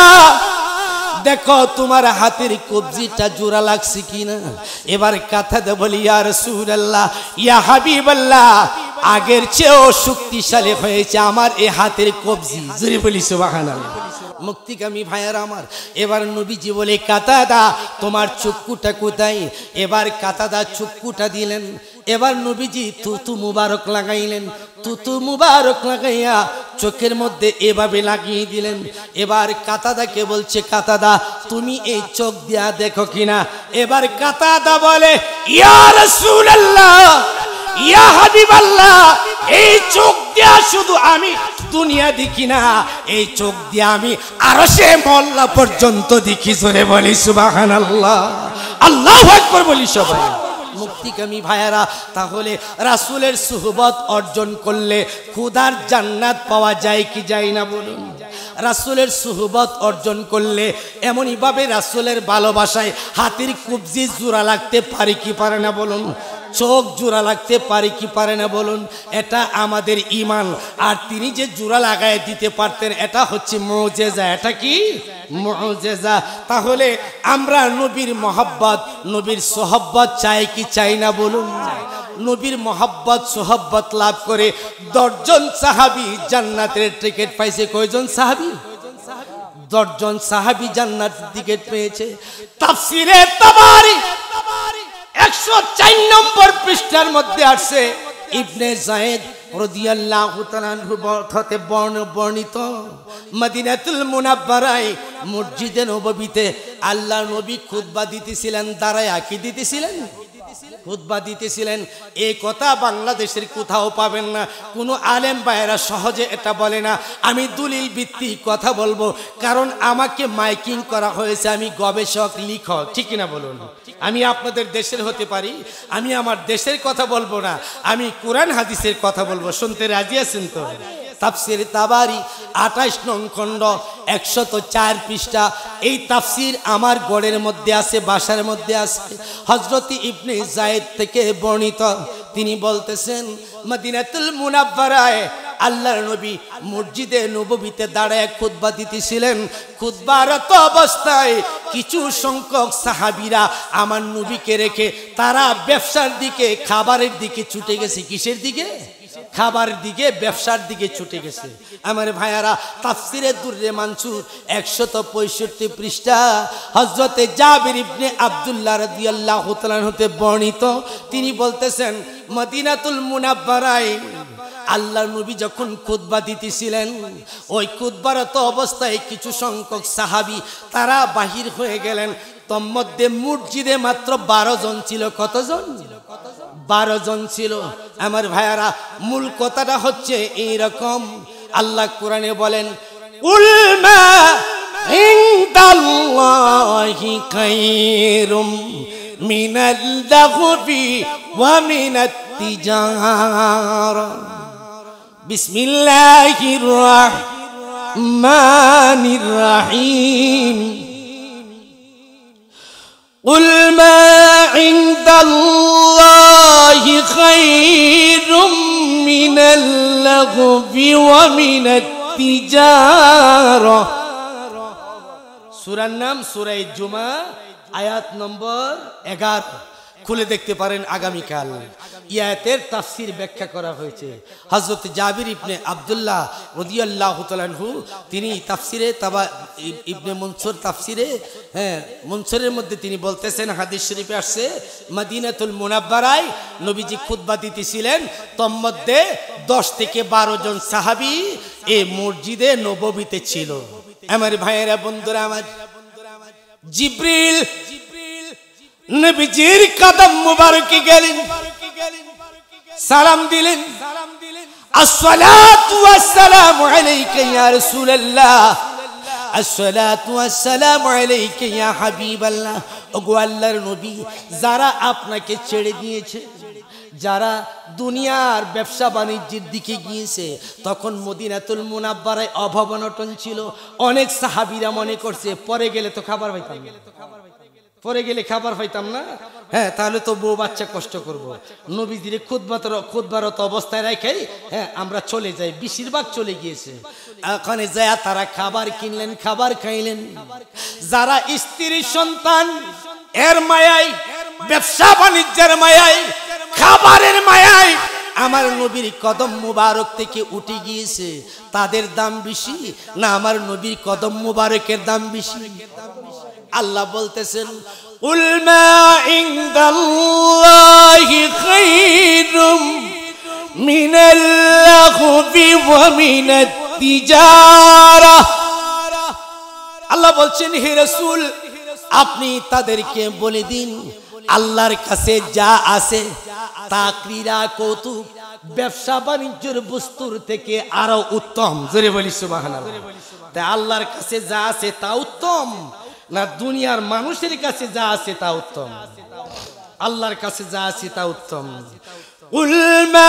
A: দেখো তোমার হাতের কবজিটা জোড়া লাগছে কিনা। এবার কাতাদা বলি, ইয়া রাসূলুল্লাহ, ইয়া হাবিবাল্লাহ, আগের চেয়েও শক্তিশালী হয়েছে আমার এই হাতের কবজি। জোরে বলি সুবহানাল্লাহ। মুক্তিকামী ভাইয়ার আমার, এবার নবীজি বলে, কাতাদা তোমার চক্ষুটা কোথায়? এবার কাতাদা চক্ষুটা দিলেন। এবার নবীজি তুতু মুবারক লাগাইলেন, তুতু মুবারক লাগাইয়া চোখের মধ্যে এভাবে লাগিয়ে দিলেন। এবার কাতাদাকে বলছে, কাতাদা তুমি এই চোখ দিয়া দেখো কিনা। এবার কাতাদা বলে, ইয়া রাসূলুল্লাহ, ইয়া হাবিবাল্লাহ, এই চোখ দিয়া শুধু আমি দুনিয়া দেখি না, এই চোখ দিয়া আমি আরশে মোল্লা পর্যন্ত দেখি। জোরে বলি সুবহানাল্লাহ, আল্লাহু আকবার বলি সবাই। মুক্তিকামী ভাইয়ারা, তাহলে রাসূলের সুহবত অর্জন করলে খোদার জান্নাত পাওয়া যায় কি যায় না বলুন? রাসূলের সুহবত অর্জন করলে এমনই ভাবে রাসূলের ভালোবাসায় হাতের কবজি জোড়া লাগতে পারে কি পারে না বলুন? চোখ জোড়া লাগতে পারে কি পারে না বলুন? এটা আমাদের ঈমান। আর তিনি যে জোড়া লাগায় দিতে পারতেন, এটা হচ্ছে মুজিজা। এটা কি মুজিজা? তাহলে আমরা নবীর মহব্বত, নবীর সোহব্বত চাই কি চাই না বলুন? নবীর মহব্বত সোহব্বত লাভ করে 10 জন সাহাবী জান্নাতের টিকিট পাইছে। কয়জন সাহাবী? 10 জন সাহাবী জান্নাতের টিকিট পেয়েছে। তাফসিরে তাবারি 104 নম্বর পৃষ্ঠার মধ্যে আসছে, ইবনে যায়েদ রাদিয়াল্লাহু তাআলা আনহু হতে বর্ণিত, মদিনাতুল মুনাব্বারায় মসজিদে নববীতে আল্লাহ নবী খুতবা দিতেছিলেন, দাঁড়ায়া কি দিতেছিলেন? খুতবা দিতেছিলেন। এই কথা বাংলাদেশের কোথাও পাবেন না, কোনো আলেম ভাইয়েরা সহজে এটা বলে না। আমি দলিল ভিত্তিক কথা বলবো, কারণ আমাকে মাইকিং করা হয়েছে, আমি গবেষক লিখক, ঠিক না বলুন? আমি আপনাদের দেশের হতে পারি, আমি আমার দেশের কথা বলবো না, আমি কোরআন হাদিসের কথা বলবো। শুনতে রাজি আছেন তো? তাফসির তাবারি 28 নং খণ্ড 104 পৃষ্ঠা। এই তাফসির আমার গড়ের মধ্যে আছে, বাসার মধ্যে আছে। হযরত ইবনে যায়েদ থেকে বর্ণিত, তিনি বলতেছেন, মদিনাতুল মুনাব্বারায় আল্লাহর নবী মসজিদে নববীতে দাঁড়ায় খুতবা দিতেছিলেন। খুতবারত অবস্থায় কিছু সংখ্যক সাহাবীরা আমার নবীকে রেখে তারা ব্যবসার দিকে, খাবারের দিকে ছুটে গেছে। কিসের দিকে? খাবার দিকে, ব্যবসার দিকে ছুটে গেছে। আমার ভাইয়ারা, তাফসিরে দুররে মানসুর 165 পৃষ্ঠা হযরতে জাবির ইবনে আব্দুল্লাহ রাদিয়াল্লাহু তাআলা হতে বর্ণিত, তিনি বলতেছেন, মদিনাতুল মুনাব্বারায় আল্লাহর নবী যখন খুতবা দিতেছিলেন, ওই খুতবারত অবস্থায় কিছু সংখ্যক সাহাবী তারা বাহির হয়ে গেলেন। তন্মধ্যে মসজিদে মাত্র 12 জন ছিল। কতজন? 12 জন ছিল। আমার ভাইয়ারা, মূল কথাটা হচ্ছে এইরকম, আল্লাহ কোরআনে বলেন, উল মা ইনদাল্লাহি খায়রুম মিনাল লাহবি ওয়া মিনাত তিজারা। বিসমিল্লাহির রহমানির রহিম কুল মা ইনদাল্লাহি খায়রুম মিনাল লাগবি ওয়া মিনাত তিজারা। সূরার নাম সূরা জুমা, আয়াত নম্বর 11। খুলে দেখতে পারেন আগামীকাল। আয়াতের তাফসীর ব্যাখ্যা করা হয়েছে। হযরত জাবির ইবনে আব্দুল্লাহ রাদিয়াল্লাহু তাআলা আনহু তিনি তাফসীরে ইবনে মনসুর তাফসীরে মনসুরের মধ্যে তিনি বলতেছেন, হাদিস শরীফে আসছে মদিনাতুল মুনাব্বারায় নবীজি খুতবা দিতেছিলেন, তন্মধ্যে 10 থেকে 12 জন সাহাবী এই মসজিদে নববীতে ছিল। আমার ভাইয়েরা, বন্ধুরা আমার, জিবরিল নবীজির কদম মুবারকে গেলেন, সালাম দিলেন, আসসালাতু ওয়াসসালামু আলাইকা ইয়া রাসূলুল্লাহ, আসসালাতু ওয়াসসালামু আলাইকা ইয়া হাবিবাল্লাহ। ওগো আল্লাহর নবী, যারা আপনাকে ছেড়ে দিয়েছে, যারা দুনিয়ার ব্যবসা বাণিজ্যের দিকে গিয়েছে, তখন মদিনাতুল মুনাব্বারায় অভাব অনটন ছিল। অনেক সাহাবীরা মনে করছে পরে গেলে তো খাবার পাইতাম না, পরে গেলে খাবার পাইতাম না, তাহলে তো বউ বাচ্চা কষ্ট করব। নবীজির খুতবারত অবস্থায় রেখে আমরা চলে যাই। বেশিরভাগ চলে গিয়েছে। ওখানে যায় তারা খাবার কিনলেন, খাবার খাইলেন। যারা স্ত্রী সন্তান এর মায়ায়, ব্যবসা বাণিজ্যের মায়ায়, খাবারের মায়ায় আমার নবীর কদম মুবারক থেকে উঠে গিয়েছে, তাদের দাম বেশি না আমার নবীর কদম মুবারকের দাম বেশি? আল্লাহ বলতেছেন, কুল মা ইনদাল্লাহি খায়রুম মিনাল লাগবি ওয়া মিনাত তিজারা। আল্লাহ বলছেন, হে রাসূল, আপনি তাদেরকে বলে দিন, আল্লাহর কাছে যা আছে তা ক্রীড়া কৌতুক ব্যবসা বাণিজ্যের বস্তুর থেকে আরো উত্তম। জোরে বলি সুবহানাল্লাহ। তাই আল্লাহর কাছে যা আছে তা উত্তম না দুনিয়ার মানুষের কাছে যা আছে তা উত্তম? আল্লাহর কাছে যা আছে তা উত্তম। কুল মা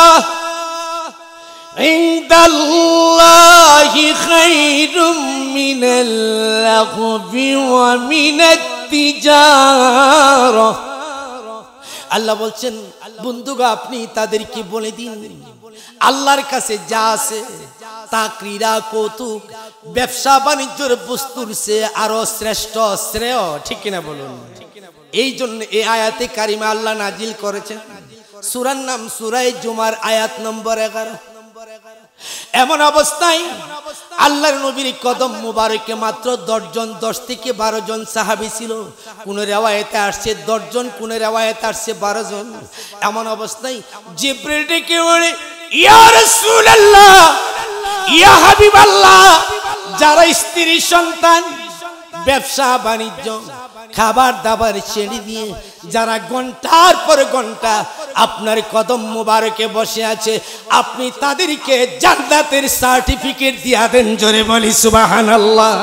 A: ইনদাল্লাহি খায়রুম মিনাল লাগবি ওয়া মিনাত তিজারা। আল্লাহ বলছেন, বন্ধুগা আপনি তাদেরকে বলে দিন, আল্লাহর কাছে যা আছে তা ক্রীড়া কৌতুক ব্যবসা বাণিজ্যের বস্তুর চেয়ে আরো শ্রেষ্ঠ, শ্রেয়। ঠিক কিনা বলুন? এই জন্য এই আয়াতে কারিমা আল্লাহ নাজিল করেছেন। সূরার নাম সূরা জুমার আয়াত নম্বর 11। এমন অবস্থায় আল্লাহর নবীর কদম মুবারকে মাত্র 10 থেকে 12 জন সাহাবী ছিল। কোন riwayate আসছে 10 জন, কোন riwayate আসছে 12 জন। এমন অবস্থায় জিবরিল ডেকে বলে, ইয়া রাসূলুল্লাহ, ইয়া হাবিবাল্লাহ, যারা স্ত্রী সন্তান, ব্যবসা বাণিজ্য, খাবার দাবার ছেড়ে দিয়ে যারা ঘন্টার পর ঘন্টা আপনার কদম মুবারকে বসে আছে, আপনি তাদেরকে জান্নাতের সার্টিফিকেট দিয়া দেন। জোরে বলি সুবহানাল্লাহ।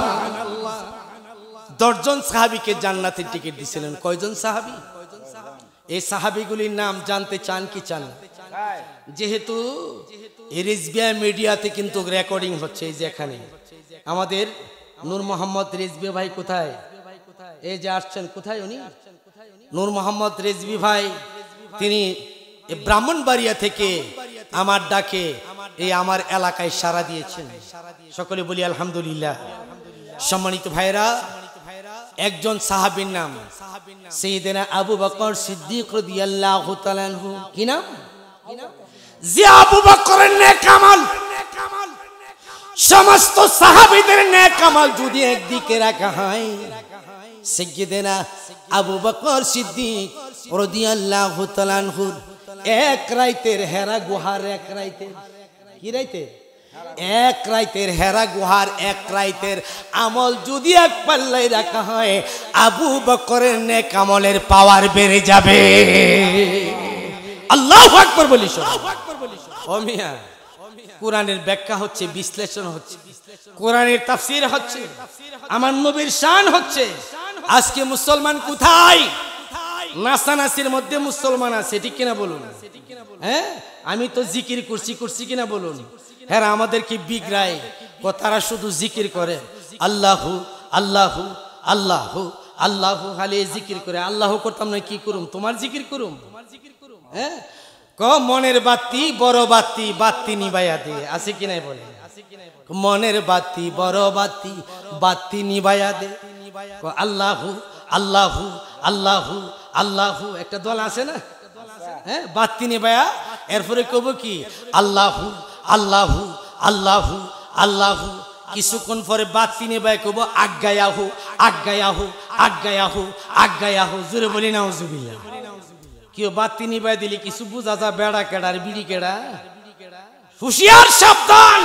A: 10 জন সাহাবীকে জান্নাতের টিকিট দিয়েছিলেন। কয়জন সাহাবী? এই সাহাবীগুলির নাম জানতে চান কি চান? যেহেতু রিজভিয়া মিডিয়াতে কিন্তু রেকর্ডিং হচ্ছে, এই যে এখানে আমাদের নূর মোহাম্মদ রিজভি ভাই কোথায়? এই যে আসছেন, কোথায় উনি? নূর মোহাম্মদ রিজভি ভাই, তিনি ব্রাহ্মণবাড়িয়া থেকে আমার ডাকে এই আমার এলাকায় সাড়া দিয়েছেন। সকলে বলি আলহামদুলিল্লাহ। সম্মানিত ভাইরা, একজন সাহাবীর নাম সাইয়েদনা আবু বকর সিদ্দিক রাদিয়াল্লাহু তাআলা আনহু। কি নাম? যে আবু বকরের নেক আমল, সমস্ত সাহাবীদের নেক আমল যদি একদিকে রাখা হয়, সাইয়েদনা আবু বকর সিদ্দিক রাদিয়াল্লাহু তাআলা আনহু এক রাতের হেরা গুহার, এক রাতের কি রাতে? এক রাতের হেরা গুহার এক রাতের আমল যদি এক পাল্লায় রাখা হয়, আবু বকরের নেক আমলের পাওয়ার বেড়ে যাবে। আল্লাহু আকবার বলি। ও মিয়া, কোরআনের ব্যাখ্যা হচ্ছে, বিশ্লেষণ হচ্ছে, কোরআনের তাফসীর হচ্ছে, আমার নবীর শান হচ্ছে। আজকে মুসলমান কোথায়? নাচানাচির মধ্যে মুসলমান আছে, ঠিক কিনা বলুন? হ্যাঁ, আমি তো জিকির করছি কিনা বলুন? হ্যাঁ, আমাদেরকে বিগড়ায়, তারা শুধু জিকির করে, আল্লাহু আল্লাহু আল্লাহু আল্লাহু, খালি জিকির করে। আল্লাহ করতাম না, কি করুম? তোমার জিকির করুম? হ্যাঁ, মনের বাতি বড় বাতি, বাতি নিবাইয়া দে, আছে কি নাই বলে? মনের বাতি বড় বাতি, বাতি নিবাইয়া দে। আল্লাহু আল্লাহু আল্লাহু আল্লাহু, একটা দল আছে না? হ্যাঁ, বাতি নিবাইয়া এরপরে কব কি? আল্লাহু আল্লাহু আল্লাহু আল্লাহু। কিছুক্ষণ পরে বাতি নিবাই কব আজ্ঞায়াহু আজ্ঞায়াহু আজ্ঞায়াহু আজ্ঞায়াহু। জোরে বলি নাউজুবিল্লাহ। কেউ বাতি নিবাই দিলে কিছু বুঝা যা, বেড়া কেডার বিড়ি কেডা। হুশিয়ার, সাবধান।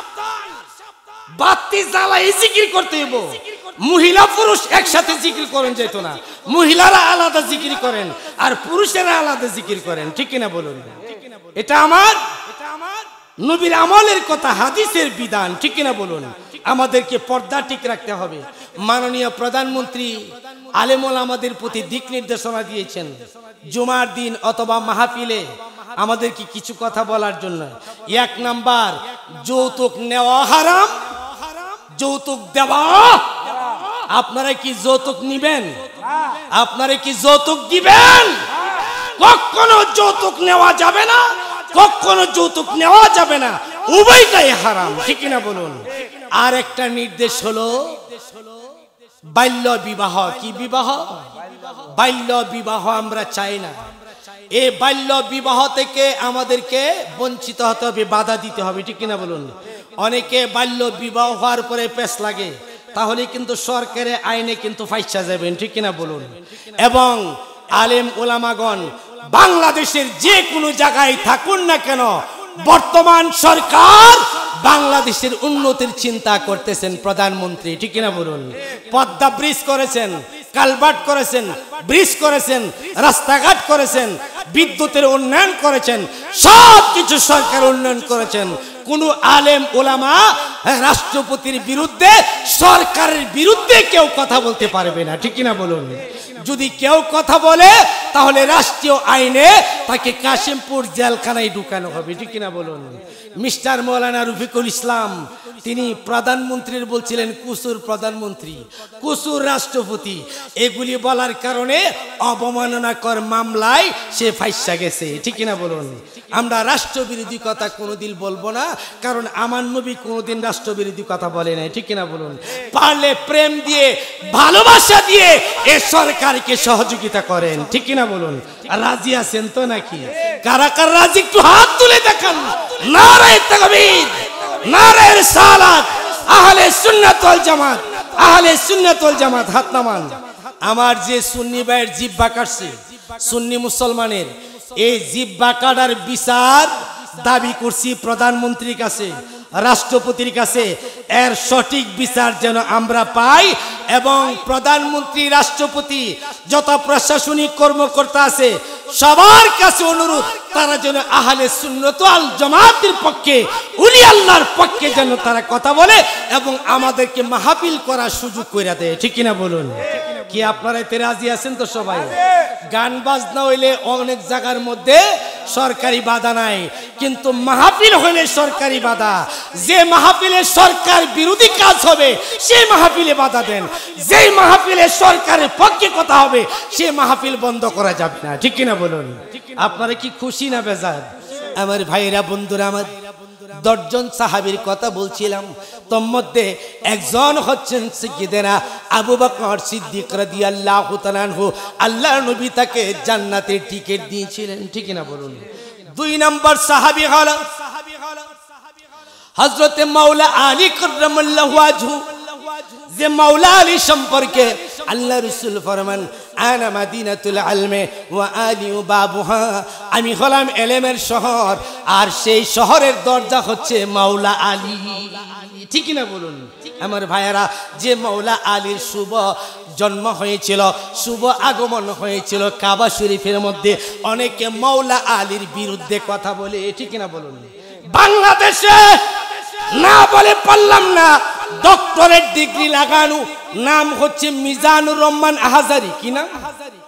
A: বাতি জ্বালাই জিকির করতে হইব। মহিলা পুরুষ একসাথে জিকির করেন যেত না, মহিলারা আলাদা জিকির করেন আর পুরুষেরা আলাদা জিকির করেন, ঠিক কিনা বলুন? এটা আমার নবীর আমলের কথা, হাদিসের বিধান, ঠিক কিনা বলুন? আমাদেরকে পর্দা ঠিক রাখতে হবে। মাননীয় প্রধানমন্ত্রী আলেমুল আমাদের প্রতি দিক নির্দেশনা দিয়েছেন, জুমার দিন অথবা মাহফিলে আমাদেরকে কিছু কথা বলার জন্য। এক নাম্বার, যৌতুক নেওয়া হারাম, যৌতুক দেওয়া। আপনারা কি যৌতুক নিবেন? আপনারা কি যৌতুক দিবেন? কখনো যৌতুক নেওয়া যাবে না, কখনো যৌতুক নেওয়া যাবে না, উভয়টাই হারাম, ঠিক কিনা বলুন? আর একটা নির্দেশ হলো বাল্য বিবাহ। কি বিবাহ? বাল্য বিবাহ আমরা চাই না। এই বাল্য বিবাহ থেকে আমাদেরকে বঞ্চিত হতে হবে, বাধা দিতে হবে, ঠিক কিনা বলুন? অনেকে বাল্য বিবাহ হওয়ার পরে পেশ লাগে, তাহলে কিন্তু সরকারের আইনে কিন্তু ফাইসা যাবেন, ঠিক কিনা বলুন? এবং আলেম ওলামাগণ বাংলাদেশের যে কোনো জায়গায় থাকুন না কেন, বর্তমান সরকার বাংলাদেশের উন্নতির চিন্তা করতেছেন প্রধানমন্ত্রী, ঠিক কিনা বলুন? পদ্মা ব্রিজ করেছেন, কালভার্ট করেছেন, ব্রিজ করেছেন, রাস্তাঘাট করেছেন, বিদ্যুতের উন্নয়ন করেছেন, সব কিছু সরকার উন্নয়ন করেছেন। কোন আলেম ওলামা রাষ্ট্রপতির বিরুদ্ধে, সরকারের বিরুদ্ধে কেউ কথা বলতে পারবে না, ঠিক কিনা বলুন? যদি কেউ কথা বলে তাহলে রাষ্ট্রীয় আইনে তাকে কাশিমপুর জেলখানায় ঢুকানো হবে, ঠিক কিনা বলুন? মিস্টার মৌলানা রফিকুল ইসলাম তিনি প্রধানমন্ত্রীর বলছিলেন কুসুর প্রধানমন্ত্রী, কুসুর রাষ্ট্রপতি। এগুলি বলার কারণে অবমাননাকর মামলায় সে ফাইসা গেছে, ঠিক কিনা বলুন? আমরা রাষ্ট্রবিরোধী কথা কোনোদিন বলবো না, কারণ আমার নবী কোনোদিন রাষ্ট্রবিরোধী কথা বলে নাই, ঠিক কিনা বলুন? পারলে প্রেম দিয়ে, ভালোবাসা দিয়ে এ সরকারকে সহযোগিতা করেন, ঠিক কিনা বলুন? রাজি আছেন তো নাকি? কারা কারা রাজি একটু হাত তুলে দেখান। নারায়ে তাকবীর, নারায়ে রিসালাত, আহলে সুন্নাত ওয়াল জামাত, আহলে সুন্নাত ওয়াল জামাত, হাত নামান। আমার যে সুন্নি ভাইয়ের জিহ্বা কাটছে, সুন্নি মুসলমানের এই জিহ্বা কাটার বিচার দাবি করছি প্রধানমন্ত্রীর কাছে, রাষ্ট্রপতির কাছে। এর সঠিক বিচার যেন আমরা পাই এবং প্রধানমন্ত্রী, রাষ্ট্রপতি, যত প্রশাসনিক কর্মকর্তা আছে সবার কাছে অনুরোধ, তারা যেন আহলে সুন্নাত ওয়াল জামাতের পক্ষে, উলি আল্লাহর পক্ষে যেন তারা কথা বলে এবং আমাদেরকে মাহফিল করার সুযোগ করে দেয়, ঠিক কিনা বলুন? কি আপনারা এতে রাজি আছেন তো সবাই? গান বাজনা হইলে অনেক জায়গার মধ্যে সরকারি বাধা নাই, কিন্তু মাহফিল হইলে সরকারি বাধা। যে মাহফিলে সরকার বিরোধী কাজ হবে সেই মাহফিলে বাধা দেন, যেই মাহফিলে সরকারের পক্ষে কথা হবে সেই মাহফিল বন্ধ করা যাবে না, ঠিক কিনা বলুন? আপনারা কি খুশি না বেজার? আমার ভাইরা, বন্ধুরা, আমার 10 জন সাহাবীর কথা বলছিলাম, তোর মধ্যে একজন হচ্ছেন সাইয়্যিদানা আবু বকর সিদ্দিক রাদিয়াল্লাহু তাআলা আনহু। আল্লাহর নবী তাকে জান্নাতের টিকিট দিয়েছিলেন, ঠিক না বলুন? 2 নম্বর সাহাবী হলো হযরতে মাওলা আলী কাররামাল্লাহু ওয়াজহু। যে মাওলা আলী সম্পর্কে আল্লাহ রাসূল ফরমান, আনা মাদিনাতুল ইলমি ওয়া আলী বাবুহা, আমি হলাম ইলমের শহর আর সেই শহরের দরজা হচ্ছে মাওলা আলী, ঠিক না বলুন? আমার ভাইয়েরা, যে মাওলা আলীর শুভ জন্ম হয়েছিল, শুভ আগমন হয়েছিল কাবা শরীফের মধ্যে, অনেকে মাওলা আলীর বিরুদ্ধে কথা বলে, ঠিক না বলুন? বাংলাদেশে না বলে পারলাম না, ডক্টরেট ডিগ্রি লাগানো, নাম হচ্ছে মিজানুর রহমান আহাজারি। কি নাম?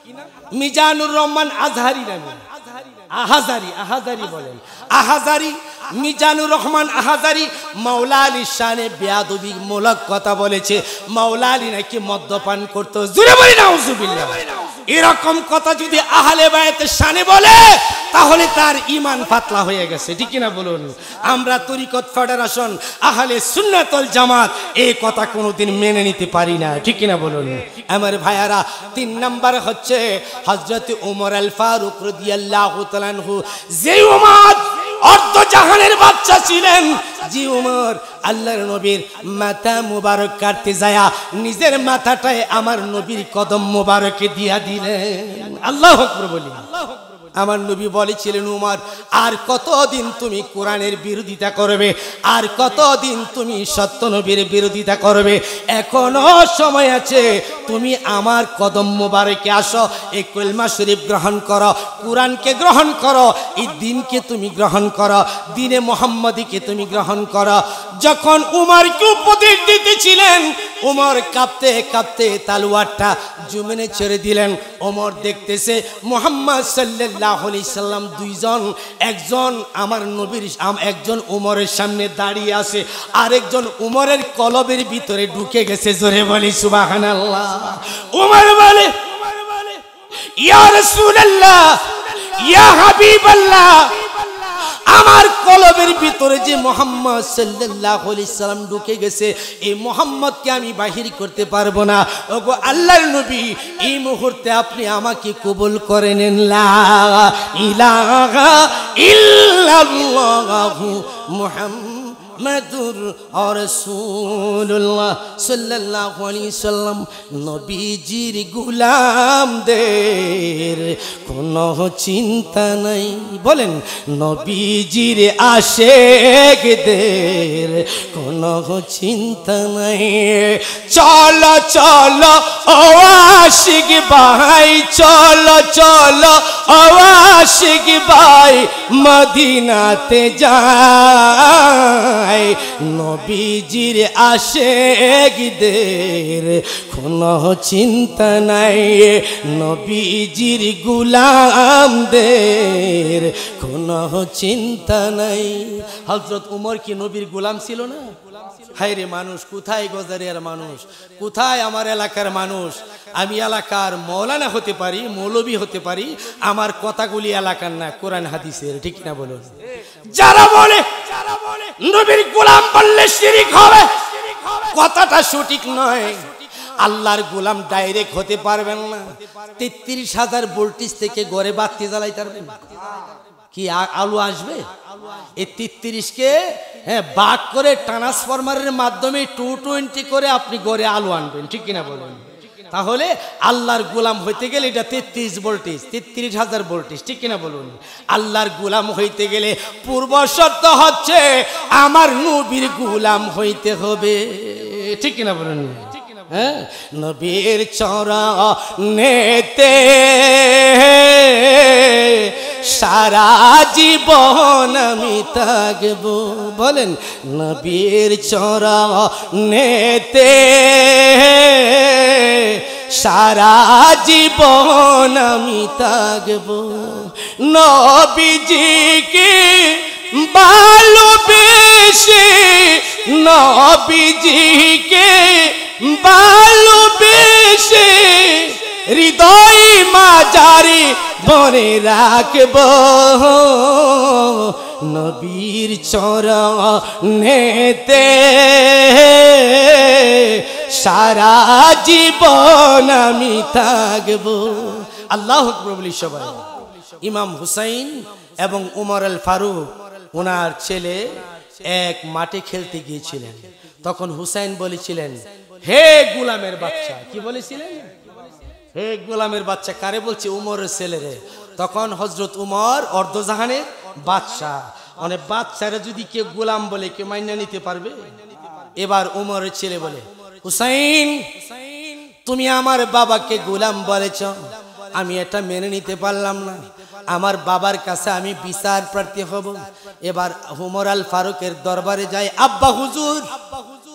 A: মিজানুর রহমান আজহারি নামে, আহাজারি বলেন, আহাজারি মিজানুর রহমান আহাজারি মাওলা আলীর শানে বেয়াদবি মূলক কথা বলেছে। মাওলা আলী নাকি মদ্যপান করতো। জোরে বলি নাউজুবিল্লাহ। এরকম কথা যদি আহলে বায়াতের শানে বলে তাহলে তার ঈমান পাতলা হয়ে গেছে, ঠিক কিনা বলুন? আমরা তরিকত ফেডারেশন আহলে সুন্নাত ওয়াল জামাত এই কথা কোনোদিন মেনে নিতে পারি না, ঠিক কিনা বলুন? আমার ভাইয়ারা, 3 নাম্বার হচ্ছে হযরত ওমর আল ফারুক রাদিয়াল্লাহু তাআলা আনহু, যে ওমর অর্ধ জাহানের বাদশা ছিলেন, যে ওমর আল্লাহর নবীর মাথা মুবারক কাটতে যায় নিজের মাথাটায় আমার নবীর কদম মুবারকে দিয়া দিলেন। আল্লাহু আকবার বলি। আমার নবী বলেছিলেন, উমর আর কতদিন তুমি কোরআনের বিরোধিতা করবে, আর কতদিন তুমি সত্য নবীর বিরোধিতা করবে? এখনো সময় আছে, তুমি আমার কদম মোবারকে আসো, এই কলমা শরীফ গ্রহণ করো, কোরআনকে গ্রহণ করো, এই দিনকে তুমি গ্রহণ করো, দিনে মুহাম্মদীকে তুমি গ্রহণ করো। যখন উমরকে উপদেশ দিতেছিলেন, উমর কাঁপতে কাঁপতে তালওয়ারটা জমিনে ছেড়ে দিলেন। ওমর দেখতেছে মুহাম্মদ সাল্লাল্লাহু আলাইহি সাল্লাম দুইজন, একজন আমার নবীর একজন উমরের সামনে দাঁড়িয়ে আছে, আরেকজন উমরের কলবের ভিতরে ঢুকে গেছে। জোরে বলি সুবহানাল্লাহ। উমর বলে, ইয়া রাসূলুল্লাহ, ইয়া হাবিবাল্লাহ, আমার কলবের ভিতরে যে মুহাম্মদ সাল্লাল্লাহু আলাইহি সাল্লাম ঢুকে গেছে, এই মুহাম্মদকে আমি বাহির করতে পারবো না। ওগো আল্লাহর নবী, এই মুহূর্তে আপনি আমাকে কবুল করে নেন। লা ইলাহা ইল্লাল্লাহু মুহাম্মাদুর রাসূলুল্লাহ সাল্লাল্লাহু আলাইহি সাল্লাম। নবীজির গোলামদের কোনো চিন্তা নাই, বলেন নবীজির আশেকদের কোনো চিন্তা নাই। চলো চলো ও আশিক ভাই, চলো চলো ও আশিক ভাই, মদিনাতে যাই। নবীজির আশেকদের কোনো চিন্তা নাই, নবীজির গোলামদের কোনো চিন্তা নাই। হযরত উমর কি নবীর গোলাম ছিল না? হায় রে মানুষ, কোথায় গজারিয়ার মানুষ, কোথায় আমার এলাকার মানুষ? আমি এলাকার মৌলানা হতে পারি, মৌলবী হতে পারি, আমার কথাগুলি এলাকার না, কোরআন হাদিসের, ঠিক না বলুন? যারা বলে নবীর গোলাম বললে শিরক হবে, কথাটা সঠিক নয়। আল্লাহর গোলাম ডাইরেক্ট হতে পারবেন না। 33,000 ভোল্টেজ থেকে ঘরে বাতি জ্বালাইতে পারবেন কি? আলো আসবে? এই 33কে ভাগ করে ট্রান্সফরমারের মাধ্যমে 220 করে আপনি ঘরে আলো আনবেন, ঠিক কিনা বলুন? তাহলে আল্লাহর গোলাম হইতে গেলে এটা 33 ভোল্টেজ, 33,000 ভোল্টেজ, ঠিক কিনা বলুন? আল্লাহর গোলাম হইতে গেলে পূর্ব শর্ত হচ্ছে আমার নবীর গোলাম হইতে হবে, ঠিক কিনা বলুন? হ্যাঁ, নবীর চরণেতে সারা জীবন আমি থাকবো, বলেন নবীর চরণেতে সারা জীবন আমি থাকবো। নবীজিকে ভালোবেসে, নবীজিকে ভালোবেসে হৃদয় মাঝারে ভরে রাখব, নবীর চরণেতে সারা জীবন আমি থাকব। আল্লাহু আকবার বলি সবাই। ইমাম হুসাইন এবং উমর আল ফারুক ওনার ছেলে এক মাঠে খেলতে গিয়েছিলেন। তখন হুসাইন বলেছিলেন, হে গোলামের বাচ্চা। কি বলেছিলেন? হে গোলামের বাচ্চা। কারে বলছে? উমরের ছেলেরে। তখন হযরত উমর অর্ধজাহানের বাদশাহ, মানে বাচ্চারা যদি কেউ গোলাম বলে কেউ মাইনা নিতে পারবে? এবার উমরের ছেলে বলে, হুসাইন তুমি আমার বাবাকে গোলাম বলেছ, আমি এটা মেনে নিতে পারলাম না, আমার বাবার কাছে আমি বিচার প্রার্থী হব। এবার উমর আল ফারুকের দরবারে যায়, আব্বা হুজুর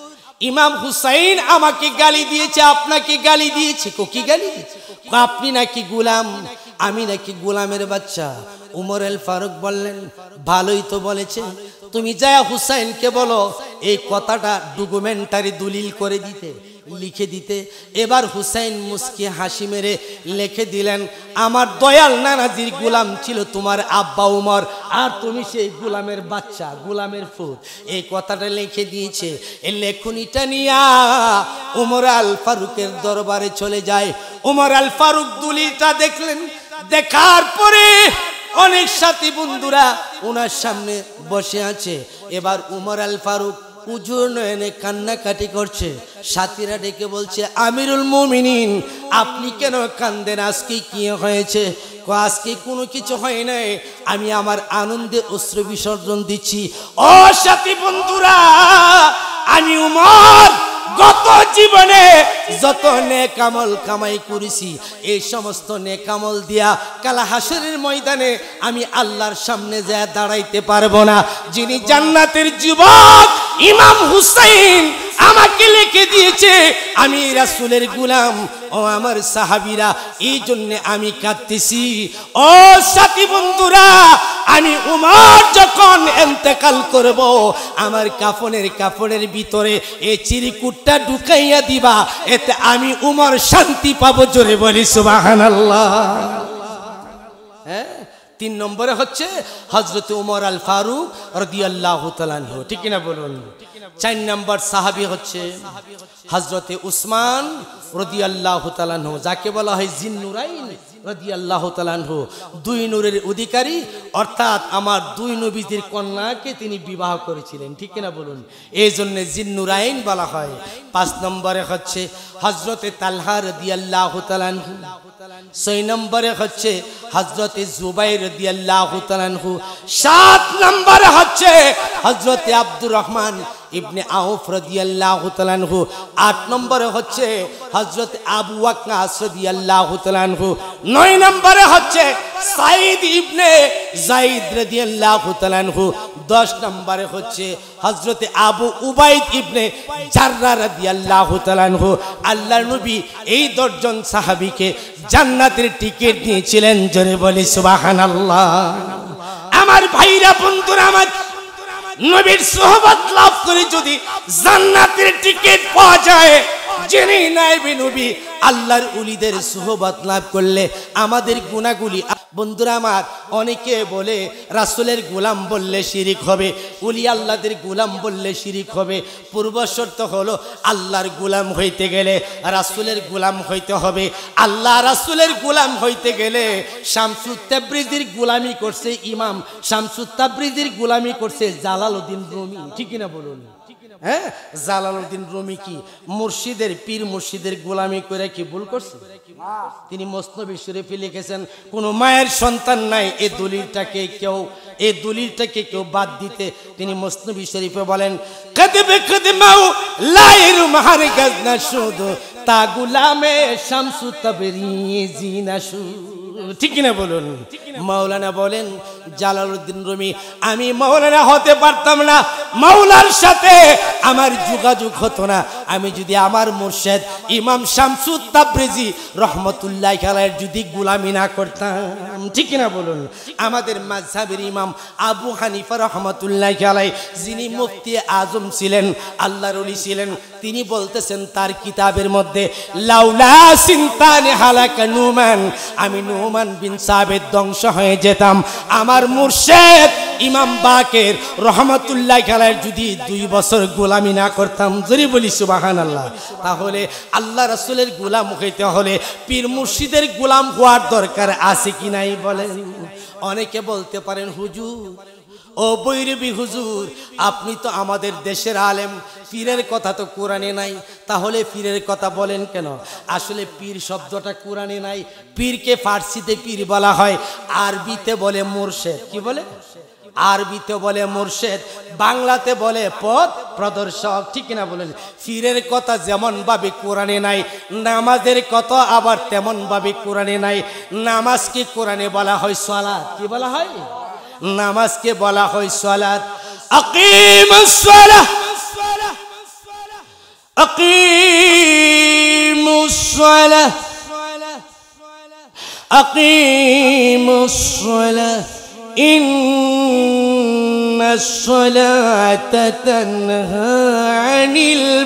A: ইমাম হুসাইন আমাকে গালি দিয়েছে, আপনাকে গালি দিয়েছে। কি গালি দিয়েছে? আপনি নাকি গোলাম, আমি নাকি গোলামের বাচ্চা। উমর আল ফারুক বললেন, ভালোই তো বলেছে, তুমি যায় হুসাইনকে বলো এই কথাটা ডকুমেন্টারি দলিল করে দিতে, লিখে দিতে। এবার হুসাইন মুস্কি হাসি মেরে লিখে দিলেন, আমার দয়াল নানাজির গোলাম ছিল তোমার আব্বা উমর, আর তুমি সেই গোলামের বাচ্চা, গোলামের ফুত। এই কথাটা লিখে দিয়েছে। এই লেখনীটা নিয়ে উমর আল ফারুকের দরবারে চলে যায়। উমর আল ফারুক দলিলটা দেখলেন, দেখার পরে অনেক সাথী বন্ধুরা ওনার সামনে বসে আছে। এবার উমর আল ফারুক উজুর নয়নে কান্নাকাটি করছে। সাথীরা ডেকে বলছে, আমিরুল মুমিনিন আপনি কেন কান্দেন, আজকে কি হয়েছে? আজকে কোনো কিছু হয় নাই, আমি আমার আনন্দে অশ্রু বিসর্জন দিচ্ছি। ও সাথী বন্ধুরা, আমি উমর গত জীবনে যত নেক আমল কামাই করেছি, এই সমস্ত নেক আমল দিয়া কাল হাসরের ময়দানে আমি আল্লাহর সামনে যায় দাঁড়াইতে পারবো না। যিনি জান্নাতের যুবক ইমাম হুসাইন আমাকে লিখে দিয়েছে আমি রাসূলের গোলাম। ও আমার সাহাবীরা, এই জন্য আমি কাঁদতেছি। ও সাথী বন্ধুরা, আমি উমর যখন ইন্তেকাল করব, আমার কাফনের ভিতরে এই চিরকুটটা ঢুকাইয়া দিবা, এতে আমি উমর শান্তি পাবো। জোরে বলি সুবহানাল্লাহ। হ্যাঁ, 3 নম্বরে হচ্ছে হযরত উমর আল ফারুক রাদিয়াল্লাহু তাআলা আনহু, ঠিক কিনা বলুন। 4 নম্বর সাহাবী হচ্ছে হযরত উসমান রাদিয়াল্লাহু তাআলা আনহু, যাকে বলা হয় জিন্নুরাইন রাদিয়াল্লাহু তাআলা আনহু। 2 নূরের অধিকারী, অর্থাৎ আমার 2 নবীদের কন্যাকে তিনি বিবাহ করেছিলেন, ঠিক কিনা বলুন, এই জন্য জিন্নুরাইন বলা হয়। 5 নম্বরে হচ্ছে হযরত তালহা রাদিয়াল্লাহু তাআলা আনহু। 6 নম্বরে হচ্ছে হযরত জুবাইর রাদিয়াল্লাহু তাআলা আনহু। 7 নম্বরে হচ্ছে হযরত আব্দুর রহমান ইবনে আউফ রাদিয়াল্লাহু তাআলা আনহু। 8 নম্বরে হচ্ছে হযরত আবু ওয়াক্কাস রাদিয়াল্লাহু তাআলা আনহু। 9 নম্বরে হচ্ছে সাঈদ ইবনে যায়েদ রাদিয়াল্লাহু তাআলা আনহু। 10 নম্বরে হচ্ছে হযরত আবু উবাইদ ইবনে জাররাহ রাদিয়াল্লাহু তাআলা আনহু। আল্লাহর নবী এই 10 জন সাহাবীকে জান্নাতের টিকিট দিয়েছিলেন। জোরে বলি সুবহানাল্লাহ। আমার ভাইরা বন্ধুরা, আমার নবীর সোহবত লাভ করে যদি জান্নাতের টিকিট পাওয়া যায়, জেনে নাইবে নবী আল্লাহর ওলিদের সোহবত লাভ করলে আমাদের গুনাহগুলি। বন্ধুরা আমার, অনেকে বলে রাসূলের গোলাম বললে শিরিক হবে, ওলি আল্লাহদের গোলাম বললে শিরিক হবে। পূর্ব শর্ত হলো আল্লাহর গোলাম হইতে গেলে রাসূলের গোলাম হইতে হবে। আল্লাহ রাসূলের গোলাম হইতে গেলে শামসুত তাবরিজির গোলামি করছে ইমাম, শামসুত তাবরিজির গোলামি করছে জালালউদ্দিন রুমি, ঠিক কিনা বলুন। হ্যাঁ, জালালউদ্দিন রুমি কি মুর্শিদের পীর মুর্শিদের গোলামি করে কি ভুল করছে? তিনি মসনবী শরীফে লিখেছেন, কোন মায়ের সন্তান নাই, এই দলিলটাকে কেউ বাদ দিতে তিনি মসনবী শরীফে বলেন, কদবে কদমাও লাইরু মাহার গজনা শুধু তা গুলামে শামসু তাবরিজি না শুধু, ঠিক না বলুন। মাওলানা বলেন, জালালউদ্দিন রুমি, আমি মাওলানা হতে পারতাম না, মাওলার সাথে আমার যোগাযোগ হতো না, আমি যদি আমার মুর্শিদ ইমাম শামসুত তাবরিজি রহমতুল্লাহ আলাইহির যদি গোলামি না করতাম, ঠিক না বলুন। আমাদের মাযহাবের ইমাম আবু হানিফা রহমতুল্লাহ আলাইহি, যিনি মুফতি আজম ছিলেন, আল্লাহর ওলি ছিলেন, তিনি বলতেছেন তার কিতাবের মধ্যে, লাউলা সিনতানি হালাকা নুমান, আমি নুমান বিন সাবিত ধ্বংস হয়ে যেতাম, আমার মুর্শিদ ইমাম বাকের রহমতুল্লাহ আলাইহি যদি 2 বছর গোলামি না করতাম। জোরে বলি সুবহানাল্লাহ। তাহলে আল্লাহ রাসূলের গোলাম হইতে হলে পীর মুর্শিদের গোলাম হওয়ার দরকার আছে কি নাই বলেন? অনেকে বলতে পারেন, হুজুর ও বৈরবী হুজুর, আপনি তো আমাদের দেশের আলেম, পীরের কথা তো কোরআনে নাই, তাহলে পীরের কথা বলেন কেন? আসলে পীর শব্দটা কোরআনে নাই। পীরকে ফার্সিতে পীর বলা হয়, আরবিতে বলে মুর্শেদ। কি বলে? আরবিতে বলে মুর্শেদ, বাংলাতে বলে পথ প্রদর্শক, ঠিক কিনা বলেন? পীরের কথা যেমন ভাবে কোরআনে নাই, নামাজের কথা আবার তেমন ভাবে কোরআনে নাই। নামাজকে কোরআনে বলা হয় সালাত। কি বলা হয়? নামাজকে বলা হয় সালাত। আকিমুস সালাহ أقيموا الصلاة أقيموا الصلاة إن الصلاة تنهى عن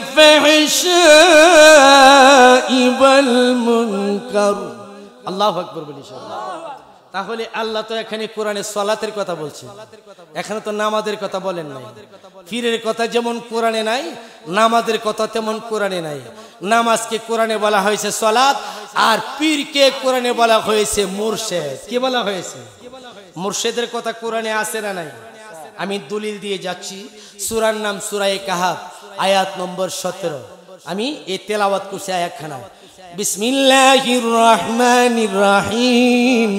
A: الفحشاء والمنكر الله أكبر بالله তাহলে আল্লাহ তো এখানে কোরআনে সালাতের কথা বলছে এখানে তো নামাজের কথা বলেন নাই পীরের কথা যেমন কোরআনে নাই নামাজের কথা তেমন কোরআনে নাই নামাজকে কোরআনে বলা হয়েছে সালাত আর পীরকে কোরআনে বলা হয়েছে মুর্শিদ কি বলা হয়েছে মুর্শিদের কথা কোরআনে আছে না নাই আমি দলিল দিয়ে যাচ্ছি সূরার নাম সূরা কাহাফ আয়াত নম্বর 17 আমি এই তেলাওয়াত করছি আয়াতখানা বিসমিল্লাহির রহমানির রহিম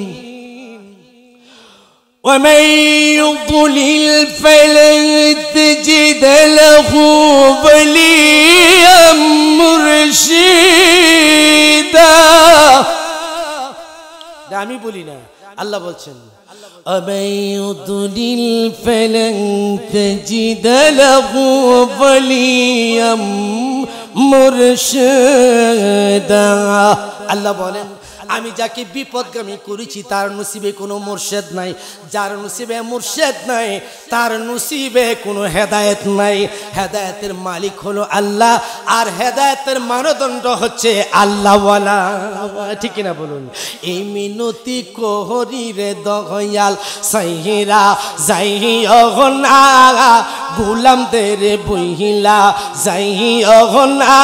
A: ومن يضلل فلن تجد له وليا مرشدا আমি বলি না আল্লাহ বলছেন ومن يضلل فلن تجد له وليا مرشدا আল্লাহ বলেন আমি যাকে বিপদগামী করেছি তার নসিবে কোনো মুর্শিদ নাই যার নসিবে মুর্শিদ নাই তার নসিবে কোনো হেদায়েত নাই হেদায়েতের মালিক হলো আল্লাহ আর হেদায়েতের মানদণ্ড হচ্ছে আল্লাহওয়ালা ঠিক না বলুন এই মিনতি কোহরি রে দয়াল সাইরা যাইও না গোলামদের বইলা যাইও না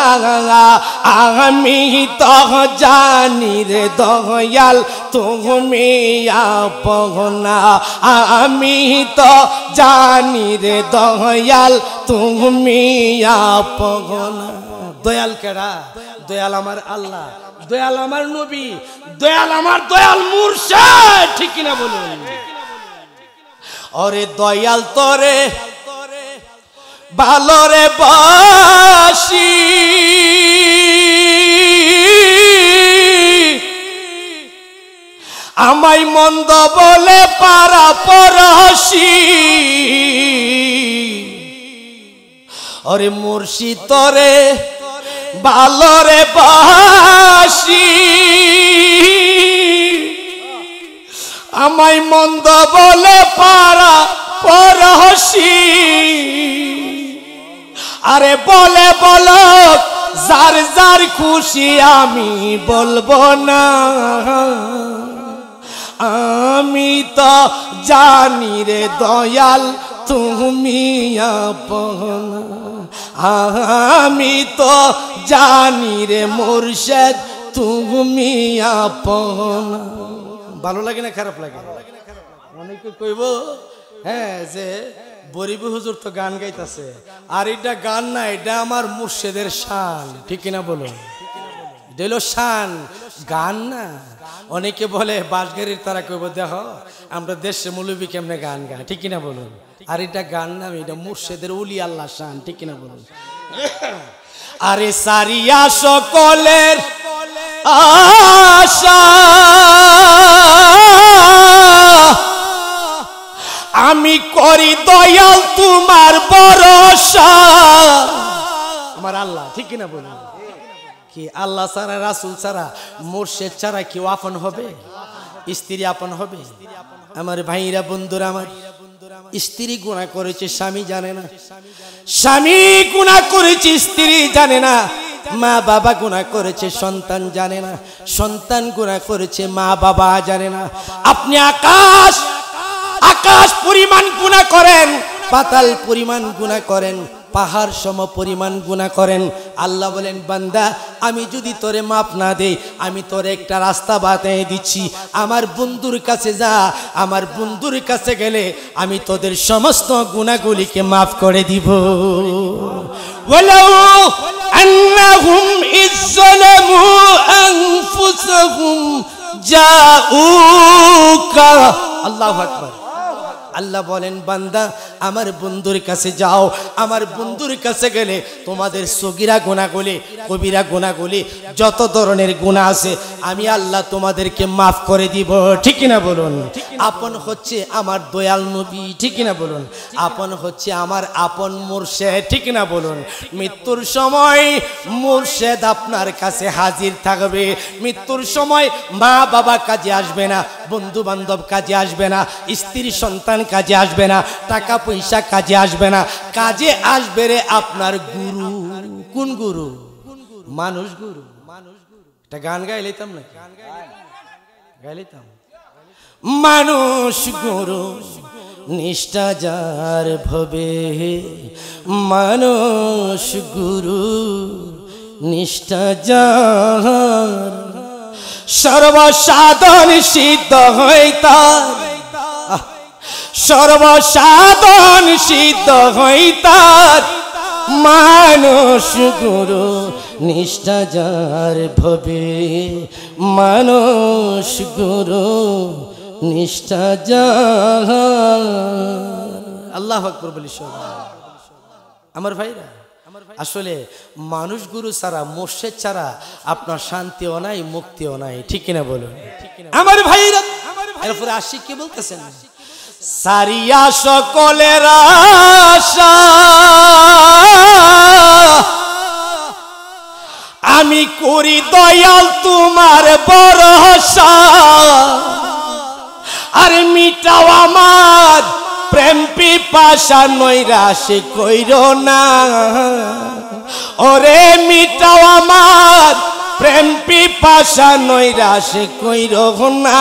A: আমি তো জানি রে দয়াল তুমি আপনা আমি তো জানি রে দয়াল তুমি আপনা দয়াল কেডা দয়াল আমার আল্লাহ দয়াল আমার নবী দয়াল আমার দয়াল মুর্শিদ ঠিক না বলুন ওরে দয়াল তোরে ভালো রে বাসি আমায় মন্দ বলে পারা পরশি ওরে মুর্শিদ তোরে ভালো রে বাসি আমায় মন্দ বলে পারা পরশি আরে বলে বলো যার যার খুশি আমি বলবো না আমি তো জানি রে দয়াল তুমি আপনা আমি তো জানি রে মুর্শিদ তুমি আপনা ভালো লাগে না খারাপ লাগে অনেকে কইব হ্যাঁ যে বরিবু হুজুর তো গান গাইতেছে আর এটা গান না এটা আমার মুর্শিদের শান ঠিক কিনা বলো এটা হলো শান গান না অনেকে বলে বাসগাড়ির তারা কইব দেখো আমরা দেশে মৌলবী কেমনে গান গায় ঠিক কিনা বলুন আর এটা গান না এটা মুর্শিদের ওলি আল্লাহ শান ঠিক কিনা বলুন আরে সারিয়া সকলের আশা আমি করি দয়াল তোমার ভরসা আমার আল্লাহ ঠিক কিনা বলুন কি আল্লাহ ছাড়া রাসূল ছাড়া মুর্শিদ ছাড়া কেউ আপন হবে স্ত্রী আপন হবে আমার ভাইরা বন্ধুরা আমার স্ত্রী গুনাহ করেছে স্বামী জানে না স্বামী গুনাহ করেছে স্ত্রী জানে না মা বাবা গুনাহ করেছে সন্তান জানে না সন্তান গুনাহ করেছে মা বাবা জানে না আপনি আকাশ পরিমাণ গুনাহ করেন পাতাল পরিমাণ গুনাহ করেন পাহাড় সম পরিমাণ গুনাহ করেন আল্লাহ বলেন বান্দা আমি যদি তোরে মাপ না দেই আমি তোরে একটা রাস্তা বাতায় দিচ্ছি আমার বন্ধুর কাছে যা আমার বন্ধুর কাছে গেলে আমি তোদের সমস্ত গুনাহগুলিকে মাফ করে দিব ওয়ালাউ আন্নাহুম ইজ্জালামু আনফুসাহুম জাউকা আল্লাহু আকবার আল্লাহ বলেন বান্দা আমার বন্ধুর কাছে যাও, আমার বন্ধুর কাছে গেলে তোমাদের সগীরা গুনাহগুলি কবিরা গুনাহগুলি যত ধরনের গুনাহ আছে আমি আল্লাহ তোমাদেরকে মাফ করে দিব। ঠিক না বলুন? আপন হচ্ছে আমার দয়াল নবী, ঠিক না বলুন? আপন হচ্ছে আমার আপন মুর্শেদ, ঠিক না বলুন? মৃত্যুর সময় মুর্শেদ আপনার কাছে হাজির থাকবে। মৃত্যুর সময় মা বাবা কাজে আসবে না, বন্ধু বান্ধব কাজে আসবে না, স্ত্রী সন্তান কাজে আসবে না, টাকা পয়সা কাজে আসবে না, কাজে আসবে রে আপনার গুরু। কোন গুরু? মানুষ গুরু। এটা গান গাইলাম না? গাইলাম মানুষ গুরু নিষ্ঠা যার ভবে, মানুষ গুরু নিষ্ঠা যার, সর্বসাধন সিদ্ধ হইতার, সর্বসাধন সিদ্ধ হইতার, মানুষ গুরু নিষ্ঠা যার ভবে, মানুষ গুরু নিষ্ঠা যার। আল্লাহু আকবার বলি সবাই। আমার ভাইরা, আসলে মানুষ গুরু ছাড়া, মুর্শিদ ছাড়া আপনার শান্তিও নাই, মুক্তিও নাই, ঠিক না বলুন? আমার ভাইরা, এরপরে আশিক কি বলতেছেন? সারিয়া সকলের আশা আমি করি দয়াল তোমার ভরসা, আর মিটাও আমার প্রেম পিপাসা, নৈরাশ কইরো না, ওরে মিটাও আমার প্রেম পিপাসা, নৈরাশ কইরো না।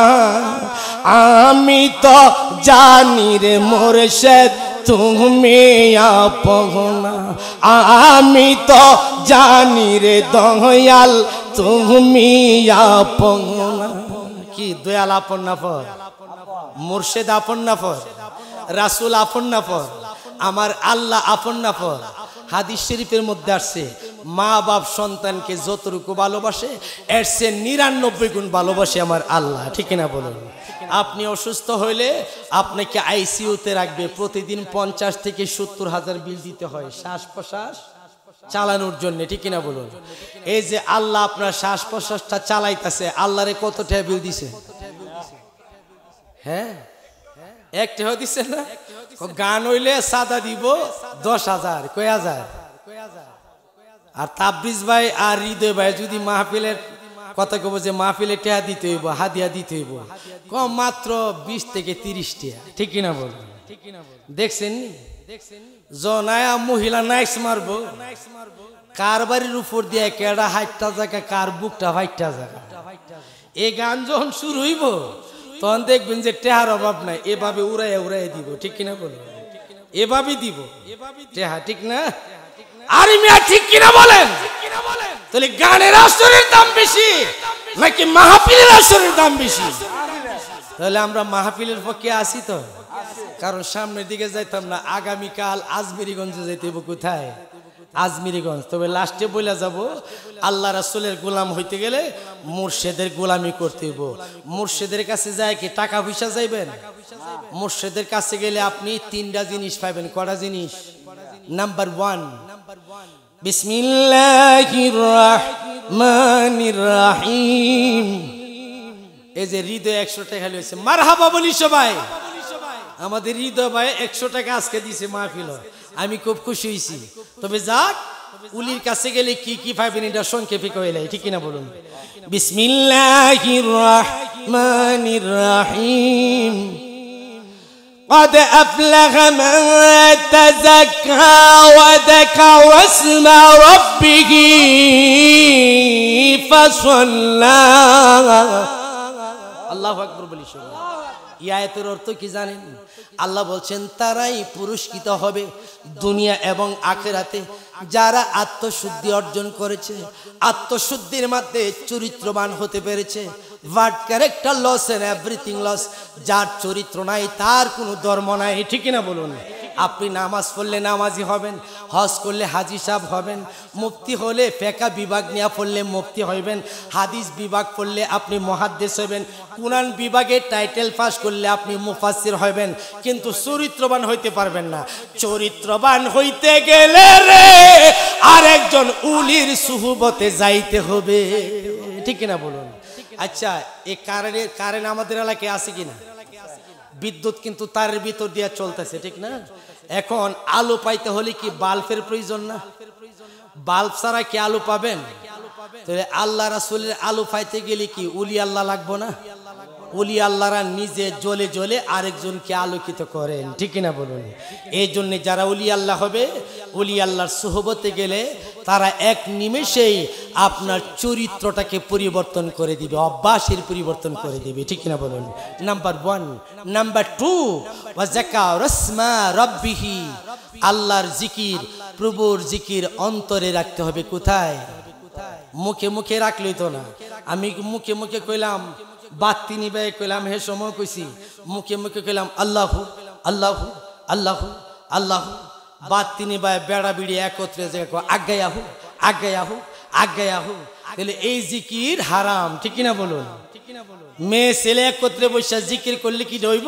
A: আমি তো জানি রে মুর্শিদ তুমি আপন, আমি তো জানি রে দয়াল তুমি আপন। কি দয়াল আপন না পর? মুর্শিদ আপন না পর? রাসূল আপন না পর? আমার আল্লাহ আপন না পর? হাদিস শরীফের মধ্যে আসছে মা বাপ সন্তানকে যতটুকু ভালোবাসে এর চেয়ে ৯৯ গুণ ভালোবাসে আমার আল্লাহ, ঠিক না বলুন? আপনি অসুস্থ হইলে আপনাকে আইসিইউতে রাখবে, প্রতিদিন ৫০ থেকে ৭০ হাজার বিল দিতে হয় শ্বাস প্রশ্বাস চালানোর জন্য, ঠিক না বলুন? এই যে আল্লাহ আপনার শ্বাস প্রশ্বাসটা চালাইতেছে, আল্লাহরে কত টাকা বিল দিছে? হ্যাঁ, ১ টাকা দিচ্ছে না? গান হইলে সাদা দিব ১০,০০০, কয় হাজার? আর তাবরিজ ভাই আর হৃদয় ভাই যদি মাহফিলের কথা কব যে মাহফিলে টাকা দিতে হইব, হাদিয়া দিতে হইব, কম মাত্র ২০ থেকে ৩০ টাকা, ঠিক কিনা বলবো? দেখছেন জনায়া মহিলা নাইস মারবো, কার বাড়ির উপর দিয়ে কেডা হাইটটা জায়গা, কার বুকটা ফাইটটা জায়গা। এই গান যখন শুরু হইব তখন দেখবেন যে টেহার অভাব নাই, এভাবে উড়াইয়া উড়াইয়া দিব, ঠিক কিনা বলবো? এভাবে দিব টেহা, ঠিক না? আরে মিয়া ঠিক কিনা বলেন? তাহলে গানের আসরের দাম বেশি নাকি মাহফিলের আসরের দাম বেশি? তাহলে আমরা মাহফিলের পক্ষে আসি তো, কারণ সামনের দিকে যাইতাম না, আগামীকাল আজমিরিগঞ্জে যাইতে হইব। কোথায়? আজমিরিগঞ্জ। তবে লাস্টে বলে যাব আল্লাহ রাসূলের গোলাম হইতে গেলে মুর্শিদের গোলামি করতে হইব। মুর্শিদের কাছে যায় কি টাকা পয়সা যাইবেন? মুর্শিদের কাছে গেলে আপনি ৩টা জিনিস পাবেন। কটা জিনিস? নাম্বার 1, বিসমিল্লাহির রহমানির রহিম। এই যে হৃদয় ১০০ টাকা লইছে, মারহাবা বলি সবাই। আমাদের হৃদয় ভাই ১০০ টাকা আজকে দিছে মাহফিল, আমি খুব খুশি হয়েছি। তবে যাক, উলির কাছে গেলে কি কি পাবেন এটা সংক্ষেপে কইলে, ঠিক না বলুন? বিসমিল্লাহির রহমানির রহিম। قد أفلح من تزكى وذكر اسم ربه فصلى। আল্লাহু আকবার বলি সবাই। এই আয়াতের অর্থ কি জানেন? আল্লাহ বলছেন তারাই পুরস্কৃত হবে দুনিয়া এবং আখিরাতে যারা আত্মশুদ্ধি অর্জন করেছে, আত্মশুদ্ধির মধ্যে চরিত্রবান হতে পেরেছে। But character loss and everything loss. যার চরিত্র নাই তার কোনো ধর্ম নাই, ঠিক না বলুন? আপনি নামাজ পড়লে নামাজি হবেন, হজ করলে হাজি সাহেব হবেন, মুফতি হলে ফিকহ বিভাগ নিয়ে পড়লে মুফতি হইবেন, হাদিস বিভাগ পড়লে আপনি মুহাদ্দিস হবেন, কুরআন বিভাগে টাইটেল পাস করলে আপনি মুফাসসির হবেন, কিন্তু চরিত্রবান হইতে পারবেন না। চরিত্রবান হইতে গেলে রে আরেকজন উলির সুহবতে যাইতে হবে, ঠিক কিনা বলুন? আচ্ছা, এই কারেন্ট আমাদের এলাকায় আছে কিনা? বিদ্যুৎ কিন্তু তারের ভিতর দিয়ে চলতেছে, ঠিক না? এখন আলো পাইতে হলে কি বাল্বের প্রয়োজন না? বাল্ব ছাড়া কি আলো পাবেন? তাহলে আল্লাহ রাসূলের আলো পাইতে গেলে কি উলি আল্লাহ লাগবো না? উলি আল্লাহরা নিজে জ্বলে জ্বলে আরেকজনকে আলোকিত করেন, ঠিক না বলুন? এই জন্য যারা উলি আল্লাহ হবে, উলি আল্লাহর সুহবতে গেলে তারা এক নিমেষেই আপনার চরিত্রটাকে পরিবর্তন করে দিবে, অভ্যাসের পরিবর্তন করে দিবে, ঠিক না বলুন? নাম্বার 1। নাম্বার 2, ওয়া যাকার ইসমা রাব্বিহি, আল্লাহর জিকির, প্রভুর জিকির অন্তরে রাখতে হবে। কোথায়? মুখে মুখে রাখলেই তো না। আমি মুখে মুখে কইলাম, বাতি নিবে কইলাম, হে সময় কইছি, মুখে মুখে কইলাম আল্লাহু আল্লাহু আল্লাহু আল্লাহু, বাতি নিবে বেড়া বিড়ি একত্রে যে আজ্ঞায়াহু আজ্ঞায়াহু আজ্ঞায়াহু, তাহলে এই জিকির হারাম, ঠিক না বলুন? মেয়ে ছেলে একত্রে বসে জিকির করলে কি হইব?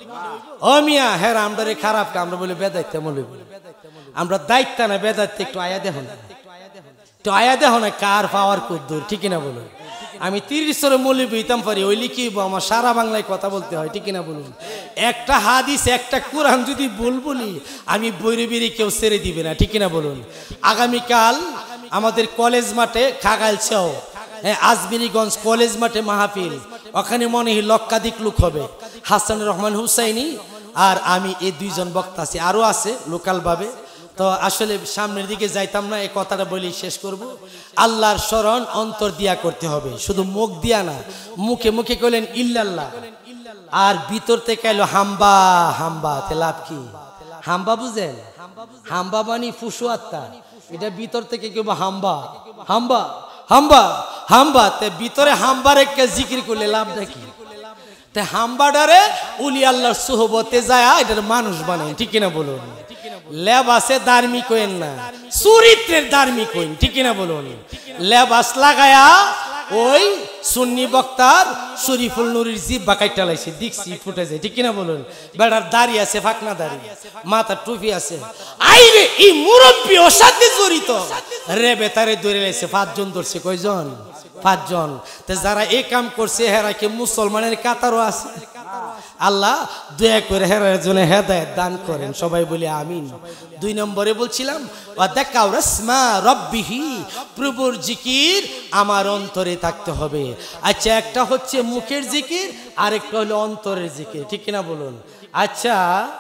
A: ও মিয়া, হ্যাঁ আমরা রে খারাপ কা, আমরা বলে বেদাইতে মনে, আমরা দায়িত্ব না বেদাইতে, একটু আয়া দেখো না, একটু আয়া দেখো না কার পাওয়ার কদ্দুর, ঠিক না বলুন? আমি 30 বছরের মৌলবি হইতাম পারি, ওই লিখিব আমার সারা বাংলায় কথা বলতে হয়, ঠিক না বলুন? একটা হাদিস একটা কোরআন যদি বলি আমি বইরে বেরিয়ে কেউ ছেড়ে দিবে না, ঠিক না বলুন? আগামীকাল আমাদের কলেজ মাঠে খাগাইলছাও, হ্যাঁ, আজমিরিগঞ্জ কলেজ মাঠে মাহফিল, ওখানে মনে হয় লক্ষাধিক লোক হবে। হাসানুর রহমান হুসাইনি আর আমি, এই 2 জন বক্তা আছি, আরও আছে লোকাল ভাবে। তো আসলে সামনের দিকে যাইতাম না, এই কথাটা বলি শেষ করব। আল্লাহর স্মরণ অন্তর দিয়া করতে হবে, শুধু মুখ দিয়া না। মুখে মুখে কইলেন ইল্লাল্লাহ, আর ভিতর থেকে এলো হাম্বা হাম্বা, তে লাভ কি? হাম্বা বুঝেন? হাম্বা মানে ফুসু আত্মা, এটা ভিতর থেকে কেউ হাম্বা হাম্বা হাম্বা হাম্বা, তে ভিতরে হাম্বার একটা জিকির করলে লাভ নাকি? তে হাম্বাডারে উলি আল্লাহর সুহবতে যায় এটার মানুষ বানায়, ঠিক না বলুন? লেবাসে ধার্মিক হইন না, চরিত্রের ধার্মিক হইন, ঠিক না বলুন? লেবাস লাগায়া ওই সুন্নি বক্তার শরীফুল নুরির জিব্বা কাইটা লাইছে, দেখছি ফুটে যায়, ঠিক না বলুন? বেড়ার দাড়ি আছে, ফাকনা দাড়ি, মাথার টুপি আছে, আইরে এই মুরব্বী ওর সাথে জড়িত রে, বেতারে ধরে লাইছে, 5 জন ধরছে। কয়জন? 5 জন। তো যারা এই কাম করছে হেরা কি মুসলমানের কাতারও আছে? আল্লাহ দয়া করে হেরার জন্য হেদায়েত দান করেন, সবাই বলে আমিন। 2 নম্বরে বলছিলাম, ওয়া যাকার ইসমা রাব্বিহি, প্রভুর জিকির আমার অন্তরে থাকতে হবে। আচ্ছা, একটা হচ্ছে মুখের জিকির, আরেকটা হলো অন্তরের জিকির, ঠিক কিনা বলুন? আচ্ছা,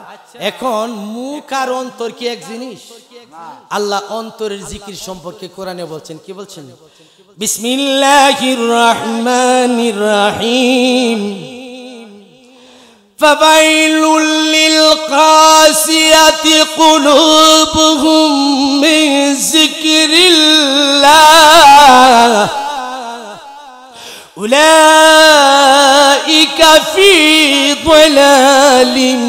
A: এখন মুখ আর অন্তর কি এক জিনিস? আল্লাহ অন্তরের জিকির সম্পর্কে কোরআনে বলছেন, কি বলছেন? বিসমিল্লাহির রহমানির রহিম, ফাওয়াইলুল লিল কাসিয়াতি কুলুবুহুম মিন যিকরিল্লাহ উলাইকা ফি যালালিম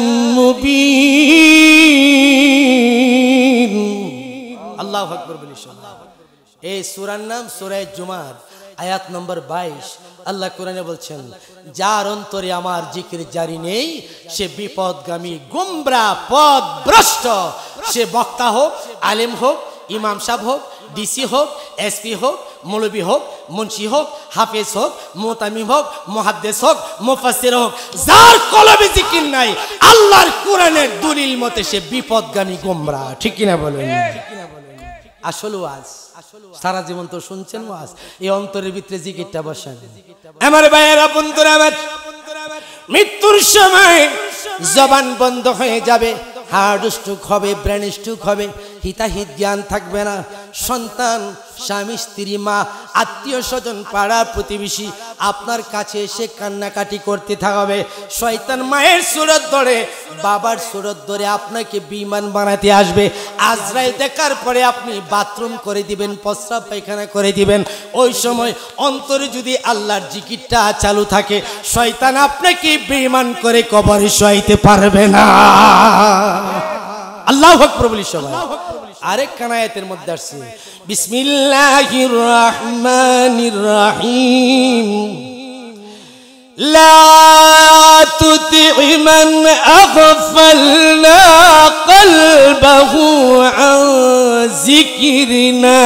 A: মুবিন। আল্লাহু আকবার বলি। এই সূরার নাম সূরা জুমার, আয়াত নম্বর 22। আল্লাহ কোরআনে বলছেন, যার অন্তরে আমার জিকির জারি নেই সে বিপদগামী, গুমরা, পথভ্রষ্ট। সে বক্তা হোক, আলেম হোক, ইমাম সাহেব হোক, ডিসি হোক, এসপি হোক, মৌলবি হোক, মুন্সি হোক, হাফেজ হোক, মুতামিম হোক, মুহাদ্দিস হোক, মুফাসসির হোক, যার কলবে জিকির নাই আল্লাহর কোরআনের দলিল মতে সে বিপদগামী, গুমরা, ঠিক কিনা বলেন? আসলে ওয়াজ সারা জীবন তো শুনছেন ওয়াজ, এই অন্তরের ভিতরে জিকিরটা বসান। আমার ভাইয়েরা, বন্ধুরা আমার, মৃত্যুর সময় জবান বন্ধ হয়ে যাবে, হার্ট স্ট্রোক হবে, ব্রেন স্ট্রোক হবে, হিতাহিত জ্ঞান থাকবে না। সন্তান, স্বামী, স্ত্রী, মা, আত্মীয় স্বজন, পাড়া প্রতিবেশী আপনার কাছে এসে কান্নাকাটি করতে থাকবে। শয়তান মায়ের সুরত ধরে, বাবার সুরত ধরে আপনাকে বেঈমান বানাতে আসবে। আজরাইল দেখার পরে আপনি বাথরুম করে দিবেন, প্রস্রাব পায়খানা করে দিবেন। ওই সময় অন্তরে যদি আল্লাহর জিকিরটা চালু থাকে, শয়তান আপনাকে বেঈমান করে কবরে শোয়াইতে পারবে না। আল্লাহু আকবার বলি সবাই। আরেক কানায়াতের মধ্যে আসছে বিসমিল্লাহির রহমানির রহিম লা তুতি মান আগফালনা কলবাহু আন যিকরিনা,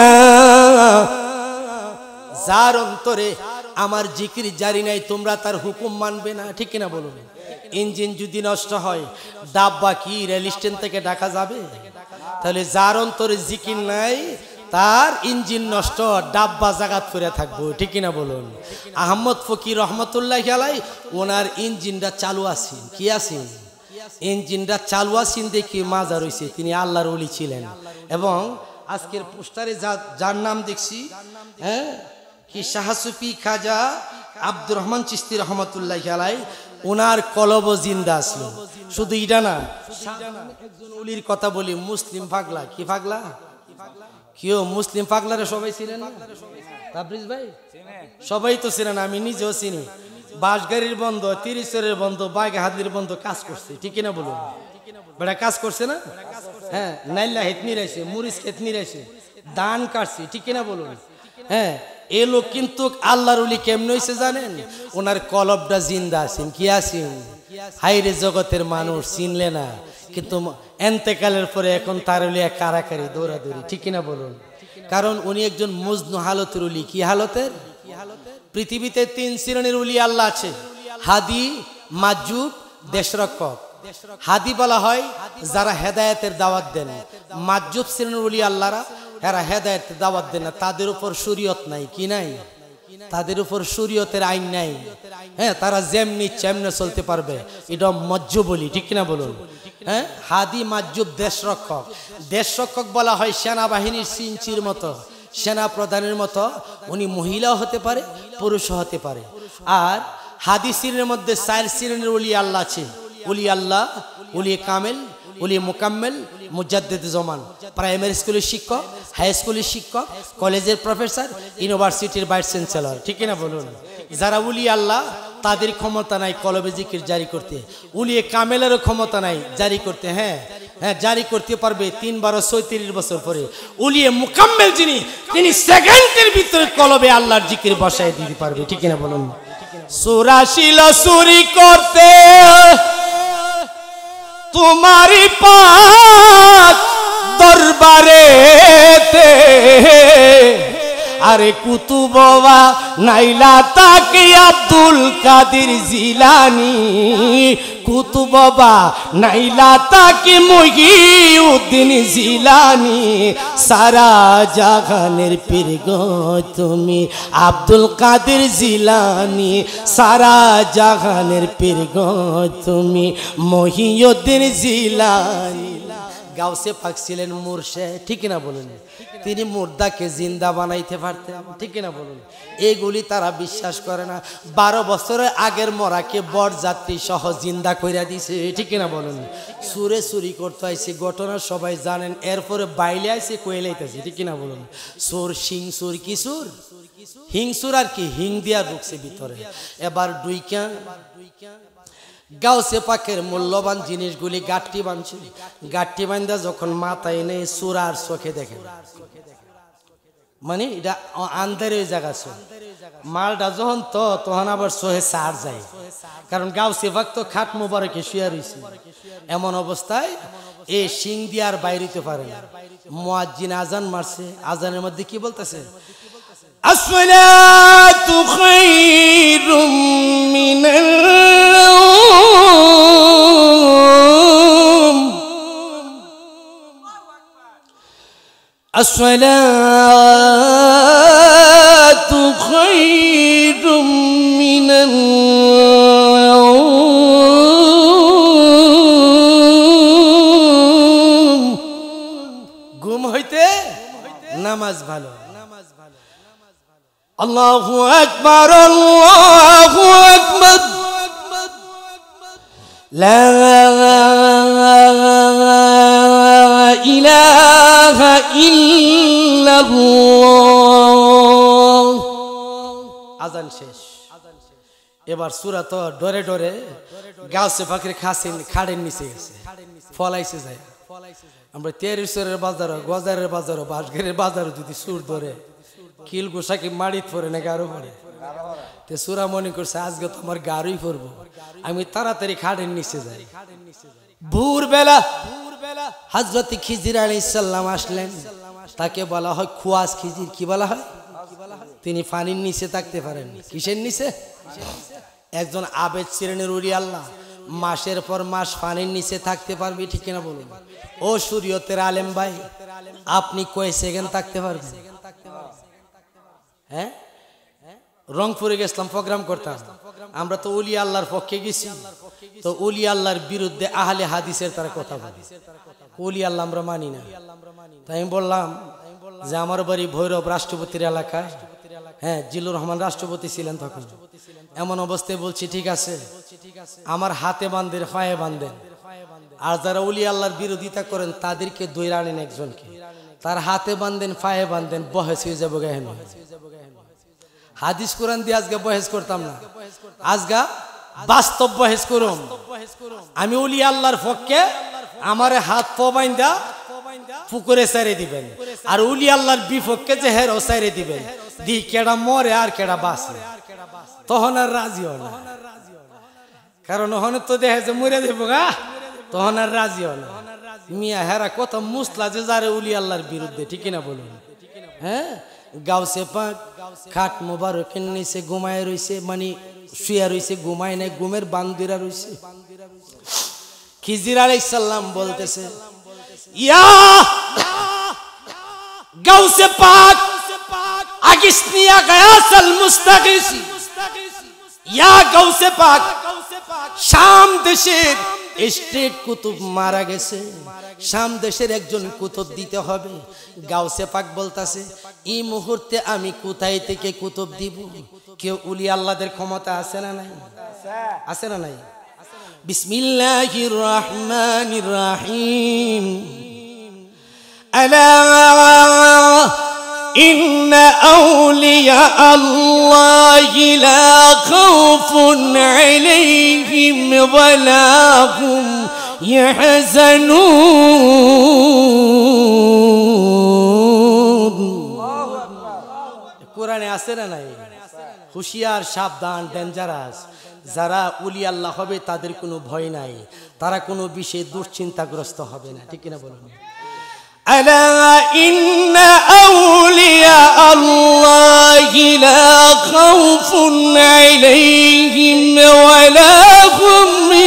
A: যার অন্তরে আমার জিকির জারি নাই তোমরা তার হুকুম মানবে না, ঠিক কিনা বলুন? ইঞ্জিন যদি নষ্ট হয় ডাব্বা কি রেল স্টেশন থেকে ডাকা যাবে? তাহলে যার অন্তরে জিকির নাই তার ইঞ্জিন নষ্ট, ডাব্বা জাগাত করে থাকবো, ঠিক কিনা বলুন? আহমদ ফকির রহমতুল্লাহ আলাই ওনার ইঞ্জিনটা চালু আছেন, কি আছেন? ইঞ্জিনটা চালু আছেন দেখি মাজা রয়েছে, তিনি আল্লাহর ওলি ছিলেন। এবং আজকের পোস্টারে যার নাম দেখছি, হ্যাঁ, কি শাহ সুফি খাজা আব্দুর রহমান চিশতি রহমতুল্লাহ আলাই, ওনার কলব জিন্দা ছিল। শুধু এটা না, একজন ওলির কথা বলি, মুসলিম পাগলা, কি পাগলা? কেউ মুসলিম পাগলারে সবাই ছিলেন? তাবরিজ ভাই সবাই তো ছিলেন, আমি নিজেও চিনি। বাসগাড়ির বন্ধ, তিরিশের বন্ধ, বাঘে হাতির বন্ধ কাজ করছে, ঠিক কিনা বলুন? বেটা কাজ করছে না? হ্যাঁ, নাইল্লা হেত নিরাইছে, মুরিচ খেত নিরাইছে, দান কাটছে, ঠিক কিনা বলুন? হ্যাঁ, এ লোক কিন্তু আল্লাহর ওলি কেমনে হইছে জানেন? ওনার কলবটা জিন্দা আছেন, কি আছেন? হাইরে জগতের মানুষ চিনলে না, কিন্তু এন্তেকালের পরে এখন তার ওলি কারাকারি দৌড়াদৌড়ি, ঠিক কিনা বলুন? কারণ উনি একজন মজনু হালতের ওলি। কি হালতের? পৃথিবীতে 3 শ্রেণীর ওলি আল্লাহ আছে, হাদি, মাজুব, দেশরক্ষক। হাদি বলা হয় যারা হেদায়েতের দাওয়াত দেন। মাজুব শ্রেণীর ওলি আল্লাহরা, এরা হেদায়েতের দাওয়াত দেন না, তাদের উপর শরীয়ত নাই, কি নাই? তাদের উপর শরীয়তের আইন নাই। হ্যাঁ, তারা যেমনি চেমনে চলতে পারবে, এটা মজ্জুব বলি, ঠিক কিনা বলুন? হ্যাঁ, হাদি, মাজুব, দেশরক্ষক। দেশরক্ষক বলা হয় সেনাবাহিনীর সিঞ্চির মতো, সেনা প্রধানের মতো। উনি মহিলাও হতে পারে, পুরুষও হতে পারে। আর হাদি শ্রেণীর মধ্যে 4 শ্রেণীর ওলি আল্লাহ আছে। ওলি আল্লাহ, ওলি কামেল, ওলি মুকাম্মেল, মুজাদ্দিদ জামান। প্রাইমারি স্কুলের শিক্ষক, হাই স্কুলের শিক্ষক, কলেজের প্রফেসর, ইউনিভার্সিটির ভাইস চ্যান্সেলর, ঠিক কিনা বলুন? যারা ওলি আল্লাহ তাদের ক্ষমতা নাই কলবে জিকির জারি করতে। ওলি কামেলেরও ক্ষমতা নাই জারি করতে। হ্যাঁ হ্যাঁ, জারি করতে পারবে 3-12-36 বছর পরে। ওলি মুকাম্মেল যিনি, তিনি সেকেন্ডের ভিতরে কলবে আল্লাহর জিকির বসায় দিতে পারবে, ঠিক কিনা বলুন? সুরাশিল চুরি করতে তোমারি পাক দরবারেতে, আরে কুতুববা নাইলা তাকে আব্দুল কাদের জিলানি, কুতুববা নাইলা তাকে মুহিউদ্দিন জিলানি, সারা জাহানের পীর গো তুমি আব্দুল কাদের জিলানি, সারা জাহানের পীর গো তুমি মুহিউদ্দিন জিলানি। গাউসে পাক ছিলেন মুর্শিদ, ঠিক না বলুন? তিনি মুর্দাকে জিন্দা বানাইতে পারতেন, ঠিক না বলুন? এইগুলি তারা বিশ্বাস করে না। 12 বছরের আগের মরাকে বরযাত্রী সহ জিন্দা কইরা দিছে, ঠিক না বলুন? সুরে চুরি করতে আইছে, ঘটনা সবাই জানেন। এরপরে বাইলে আইছে কইলাইতেছে, ঠিক না বলুন? সুর সিং সুর কি সুর? হিংসুর আর কি, হিং দিয়া ঢুকছে ভিতরে। এবার ডুইকা গাউসে পাকের মূল্যবান জিনিসগুলি গাঠটি বাঁধছে। গাঠটি বান্ধা যখন মাথায় এনে সুরার চোখে দেখেন, মানে এটা আন্ধারে জায়গা ছো মালটা যখন তখন আবার সোহে সার যায়, কারণ গাউসে পাক তো খাট মোবারকে শুয়ে রয়েছে। এমন অবস্থায় এই সিং দিয়ে আর বাইরিতে পারে না। মুয়াজ্জিন আজান মারছে, আজানের মধ্যে কি বলতেছে? আসসালাতু খায়রুম মিনাল নাওম, আসসালাতু খায়রুম মিনান নাওম। ঘুম হইতে নামাজ ভালো। আল্লাহু আকবার, আল্লাহু আকবার, লা ইলাহা ইল্লাল্লাহ। আজান শেষ। এবার সূরা তো ডরে ডরে গাউসে পাকের খাড়ের নিচে গেছে, ফলাইছে যায়। আমরা তেরেশ্বরের বাজারও গজারের বাজারও বাঁশগেরের বাজারও যদি সুর ধরে কিল গোসাকে মাড়িত পরে না গারো পরে তে সুরা মনে করছে আজকে তো আমার গাড়ি পরবো আমি তাড়াতাড়ি খাটের নিচে যাই ভোরবেলা হযরত খিজির আলাইহিস সালাম আসলেন তাকে বলা হয় খুয়াস খিজির কি বলা হয় তিনি পানির নিচে থাকতে পারেন কিসের নিচে একজন আবেদ শ্রেণীর ওলি আল্লাহ মাসের পর মাস পানির নিচে থাকতে পারবি ঠিক কিনা বলুন ও শরীয়তের আলেম ভাই আপনি কয় সেকেন্ড থাকতে পারবেন হ্যাঁ রংপুরে গেছিলাম প্রোগ্রাম করতাম আমরা তো ওলি আল্লাহর পক্ষে গেছি তো ওলি আল্লাহর বিরুদ্ধে আহলে হাদিসের তারা কথা বলে ওলি আল্লাহ আমরা মানি না তাই আমি বললাম যে আমার বাড়ি ভৈরব রাষ্ট্রপতির এলাকায় হ্যাঁ জিল্লুর রহমান রাষ্ট্রপতি ছিলেন তখন এমন অবস্থায় বলছি ঠিক আছে আমার হাতে বাঁধেন পায়ে বাঁধেন আর যারা ওলি আল্লাহর বিরোধিতা করেন তাদেরকে দৈরা আনেন একজনকে তার হাতে বাঁধেন পায়ে বাঁধেন বহেস হয়ে যাবো গায়ে হাদিস কোরআন দিয়ে আজকে বহেস করতাম না আজগা বাস্তব বহেস করুন আমি ওলি আল্লাহর পক্ষে আমার হাত পা বাইন্দা পুকুরে সাইরে দিবেন আর ওলি আল্লাহর বিপক্ষে যে হের সাইরে দিবেন দি কেডা মরে আর কেডা বাঁচে তখন আর রাজি হয় না কারণ ওখানে তো দেখে যে মরে দেবো গা তখন আর রাজি হয় না মিয়া হেরা কত মুসলা যে যারে ওলি আল্লাহর বিরুদ্ধে ঠিক না বলুন হ্যাঁ গাউসে পাক খাট মোবারকের নিচে ঘুমায় রইছে মানে শুয়া রইছে ঘুমায় নাই ঘুমের বান্দিরা রইছে খিজির আলাইহিস সালাম বলতেছে ইয়া গাউসে পাক আগিসনিয়া গায়াসাল মুস্তাগিসি ইয়া গাউসে পাক শাম দেশের স্টেট কুতুব মারা গেছে শাম দেশের একজন কুতুব দিতে হবে গাউসে পাক বলতাছে এই মুহূর্তে আমি কোথায় থেকে কুতুব দিব কেউ উলি আল্লাহদের ক্ষমতা আছে না নাই আছে না নাই বিসমিল্লাহির রহমানির রহিম আলা إن أولياء الله لا خوف عليهم ولا هم يحزنون কোরআনে আছে না নাই হুঁশিয়ার সাবধান ডেঞ্জারাস যারা ওলি আল্লাহ হবে তাদের কোনো ভয় নাই তারা কোনো বিষয়ে দুশ্চিন্তাগ্রস্ত হবে না ঠিক কিনা বলুন ألا إن أولياء الله لا خوف عليهم ولا هم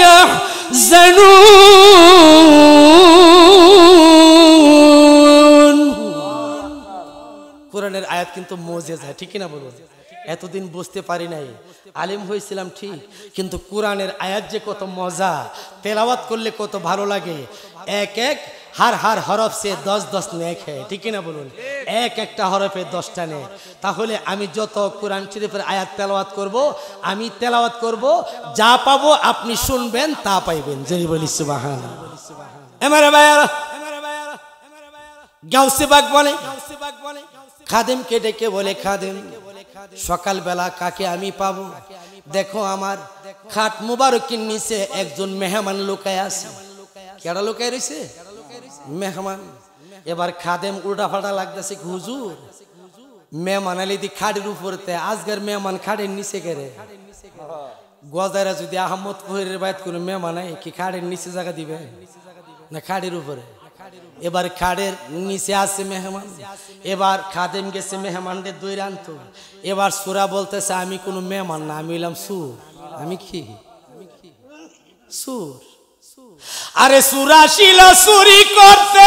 A: يحزنون কোরআনের আয়াত কিন্তু মুজিজা ঠিক না বলুন এতদিন বুঝতে পারি নাই আলেম হয়েছিলাম ঠিক কিন্তু কোরআনের আয়াত যে কত মজা তেলাওয়াত করলে কত ভালো লাগে এক এক हर हर हरफ से 10-10 नेक है ठीक है ना बोलून एक একটা হরফে 10টা নেক তাহলে আমি যত কোরআন শরীফের আয়াত তেলাওয়াত করব আমি তেলাওয়াত করব যা পাবো আপনি শুনবেন তা পাইবেন জয় বলি সুবহানাল্লাহ আমারে ভাইরা গাউসে পাক বলে খাদেম কে ডেকে বলে খাদেম সকাল বেলা কাকে আমি পাবো দেখো আমার খাট মুবারকের নিচে একজন মেহমান লুকায় আছে কেডা লুকায় রইছে মেহমান এবার খাদেম উল্টা ফাটা লাগতেছে হুজুর মেহমান আলি দি খাড়ির উপরতে আজকের মেহমান খাড়ির নিচে গেরে গজারা যদি আহমদ ফহিরের বাইত কোনো মেহমান আই কি খাড়ির নিচে জায়গা দিবে না খাড়ির উপরে এবার খাড়ের নিচে আছে মেহমান এবার খাদেম গেছে মেহমানদের দই আনতো এবার সূরা বলতেছে আমি কোনো মেহমান না আমি হইলাম সুর আমি কি সুর अरे सुराशिला सुरी करते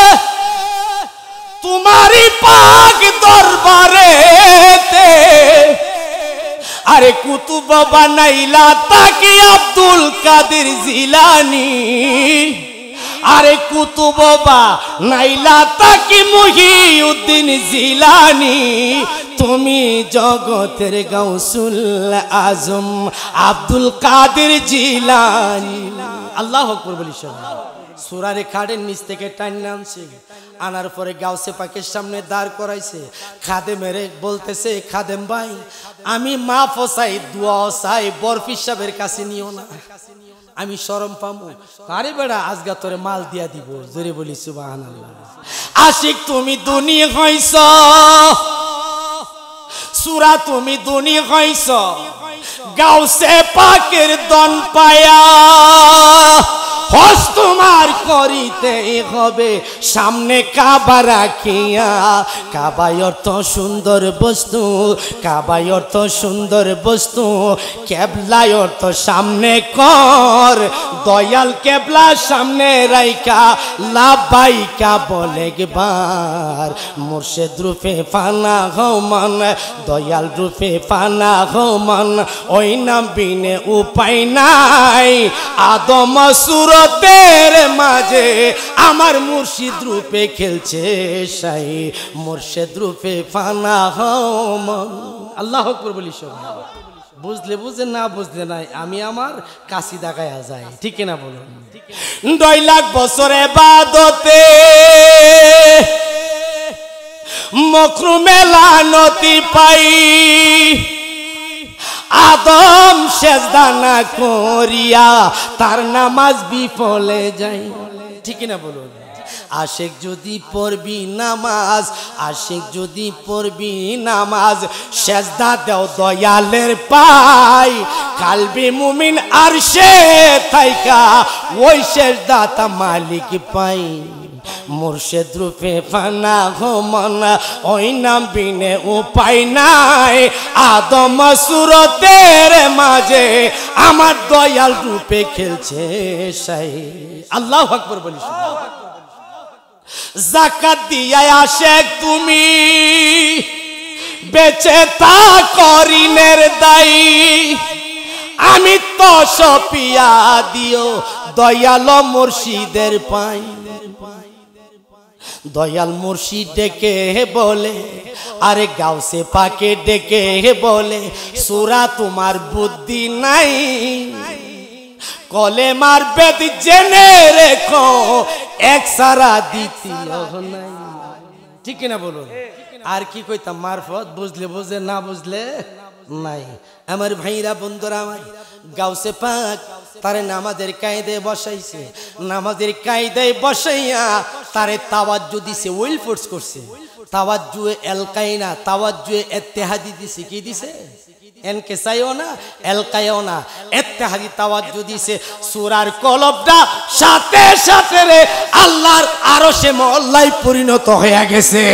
A: तुम्हारी पाक दरबारे ते अरे कुतुब बनाइला ताकि अब्दुल कादिर जिलानी अरे कुतुब बनाइला ताकि मुहिउद्दीन जिलानी তুমি জগতের গাউসুল আজম আব্দুল কাদের জিলানী আল্লাহু আকবার বলি সূরারে খাড়ের নিচ থেকে টাইনে আনছে আনার পরে গাউসে পাকের সামনে দাঁড় করাইছে খাদেমের বলতেছে খাদেম ভাই আমি মাফ চাই দোয়া চাই বরফি সাহেবের কাছে নিও না আমি শরম পামু? আরে বেড়া আজগা তোরে মাল দিয়া দিব। জোরে বলি সুবহানাল্লাহ। আশিক তুমি দুনিয়া হইছ, সুরা তুমি দুনিয়া হইছ, গাউসে পাকের দন পায়া হস তোমার করিতে হবে সামনে কাবা রাখিয়া। কাবাই অর্থ সুন্দর বস্তু, কাবাই অর্থ সুন্দর বস্তু, কেবলাই অর্থ সামনে কর, দয়াল কেবলা সামনে রাইকা লাবাইকা বলে একবার। মুর্শিদ রূপে ফানা হমান, দয়াল রূপে ফানা হমান, ওই নাম বিনে উপায় নাই। আদম সুরতের মাঝে আমার মুর্শিদ রূপে খেলছে সাই, মুর্শিদ রূপে ফানা হমান। আল্লাহু আকবার বলি সবাই। বুঝলে বুঝে, না বুঝলে নাই, আমি আমার কাশি দাগায়া যাই, ঠিক না বলুন? 2 লাখ বছর ইবাদতে মকরুমে লানতি পাই, আদম সেজদা না করিয়া তার নামাজ বিফলে যায়, ঠিক না বলুন? আশিক যদি পড়বি নামাজ, আশিক যদি পড়বি নামাজ, সেজদা দেও দয়ালের পাই, কালবে মুমিন আরশে থাইকা ওই সেজদা তা মালিক পাই। মুর্শিদ রূপে ফানা হমান, ওই নাম বিনে উপায় নাই। আদম সুরতের মাঝে আমার দয়াল রূপে খেলছে সাই। আল্লাহু আকবার বলি। যাকাত দিয়া আশেক তুমি বেঁচে থাকো ঋণের দায়ী, আমি তো সপিয়া দিও দয়াল মুর্শিদের পাই। দয়াল মুর্শিদ ডেকে বলে, আরে গাউসে পাকে ডেকে বলে, সুরা তোমার বুদ্ধি নাই, কলেমার বেদ জেনে রেখো, এক সারা দ্বিতীয় নাই, ঠিক না বলুন? আর কি কইতাম মারফত, বুঝলে বুঝে, না বুঝলে নাই। আমার ভাইরা বন্ধুরা, আমার গাউসে পাক তারে নামাজের কায়দায় বসাইছে, নামাজের কায়দায় বসাইয়া তারে তাওয়াজ্জু দিছে, ওয়েল ফোর্স করছে। তাওয়াজ্জু এলকাইনা, তাওয়াজ্জু ইত্তেহাদি দিছে। কি দিছে? এনকে চাইও না, এলকাইও না, ইত্তেহাদি তাওয়াজ্জু দিছে। সূরার কলবটা সাথে সাথে রে আল্লাহর আরশে মহল্লায় পরিণত হয়ে গেছে।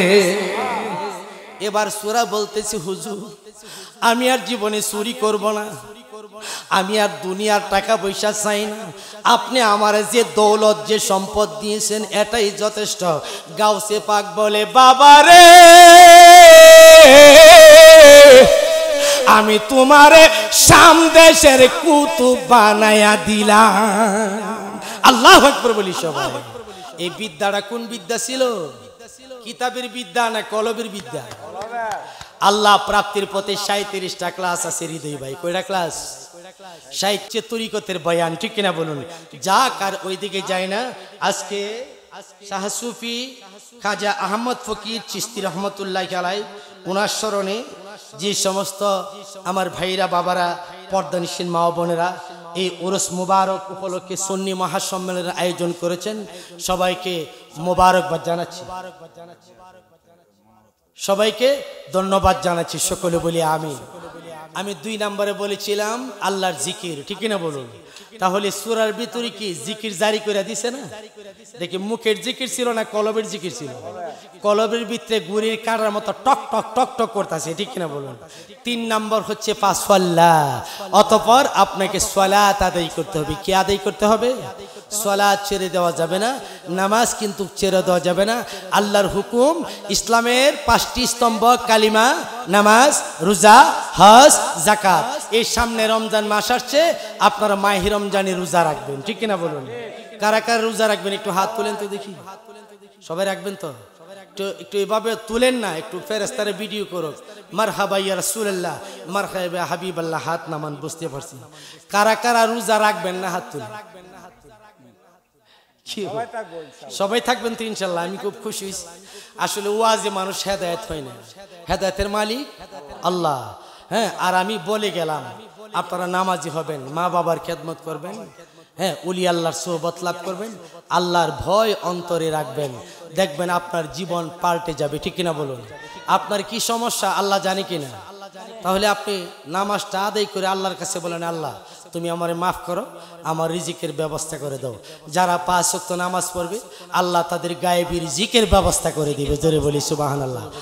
A: এবার সূরা বলতেছে, হুজুর আমি আর জীবনে চুরি করব না, আমি আর দুনিয়ার টাকা পয়সা চাই না, আপনি আমার যে দৌলত যে সম্পদ দিয়েছেন এটাই যথেষ্ট। গাউসে পাক বলে, বাবা রে আমি তোমারে শাম দেশের কুতুব বানায়া দিলাম। আল্লাহু আকবার বলি সবাই। এই বিদ্যাটা কোন বিদ্যা ছিল? কিতাবের বিদ্যা না কলবের বিদ্যা? আল্লাহ প্রাপ্তির পথে 37টা ক্লাস আছে হৃদয় ভাই। কয়টা ক্লাস? 60 তরিকতের বয়ান, ঠিক কিনা বলুন? যাক আর ওইদিকে যায় না। আজকে শাহ সুফি খাজা আহমদ ফকির চিশতি রহমতুল্লাহ আলাইহি ওনার স্মরণে যে সমস্ত আমার ভাইরা বাবারা পর্দানিসীন মা বোনেরা এই উরস মুবারক উপলক্ষে সুন্নি মহাসম্মেলনের আয়োজন করেছেন, সবাইকে মোবারকবাদ জানাচ্ছি, সবাইকে ধন্যবাদ জানাচ্ছি। সকলে বলি আমিন। আমি 2 নম্বরে বলেছিলাম আল্লাহর জিকির, ঠিক না বলুন? তাহলে সূরার ভিতরে কি জিকির জারি করে দিছে না? দেখি মুখের জিকির ছিল না কলবের জিকির ছিল? কলবের ভিতরে গুড়ির কাটার মতো টক টক টক টক করতেছে, ঠিক না বলুন? 3 নম্বর হচ্ছে ফাসল্লা, অতঃপর আপনাকে সালাত আদায় করতে হবে। কি আদায় করতে হবে? সালাত ছেড়ে দেওয়া যাবে না, নামাজ কিন্তু ছেড়ে দেওয়া যাবে না। আল্লাহর হুকুম, ইসলামের 5টি স্তম্ভ কালিমা, নামাজ, রোজা, হজ, যাকাত। এই সামনে রমজান মাস আসছে, আপনারা মাহে রমজানে রোজা রাখবেন, ঠিক কিনা বলুন? কারা কারা রোজা রাখবেন একটু হাত তুলেন তো দেখি। সবাই রাখবেন তো? একটু এভাবে তুলেন না, একটু ফেরেশতারে ভিডিও করো। মারহাবা ইয়া রাসূলুল্লাহ, মারহাবা হাবিবাল্লাহ, হাত নামান, বুঝতে পারছি। কারা কারা রোজা রাখবেন না হাত তুলেন। সবাই থাকবেন তো ইনশাল্লাহ, আমি খুব খুশি হয়েছি। আসলে ওয়াজে মানুষ হেদায়েত হয় না, হেদায়েতের মালিক আল্লাহ। হ্যাঁ, আর আমি বলে গেলাম আপনারা নামাজি হবেন, মা বাবার খেদমত করবেন, হ্যাঁ, উলি আল্লাহর সোহবত লাভ করবেন, আল্লাহর ভয় অন্তরে রাখবেন, দেখবেন আপনার জীবন পাল্টে যাবে। ঠিক কিনা বলুন? আপনার কি সমস্যা আল্লাহ জানে কিনা? তাহলে আপনি নামাজটা আদায় করে আল্লাহর কাছে বলেন, আল্লাহ তুমি আমারে মাফ করো, আমার রিজিকের ব্যবস্থা করে দাও। যারা 5 ওয়াক্ত নামাজ পড়বে আল্লাহ তাদের গায়েবী রিজিকের ব্যবস্থা করে দিবে। জোরে বলি সুবহানাল্লাহ।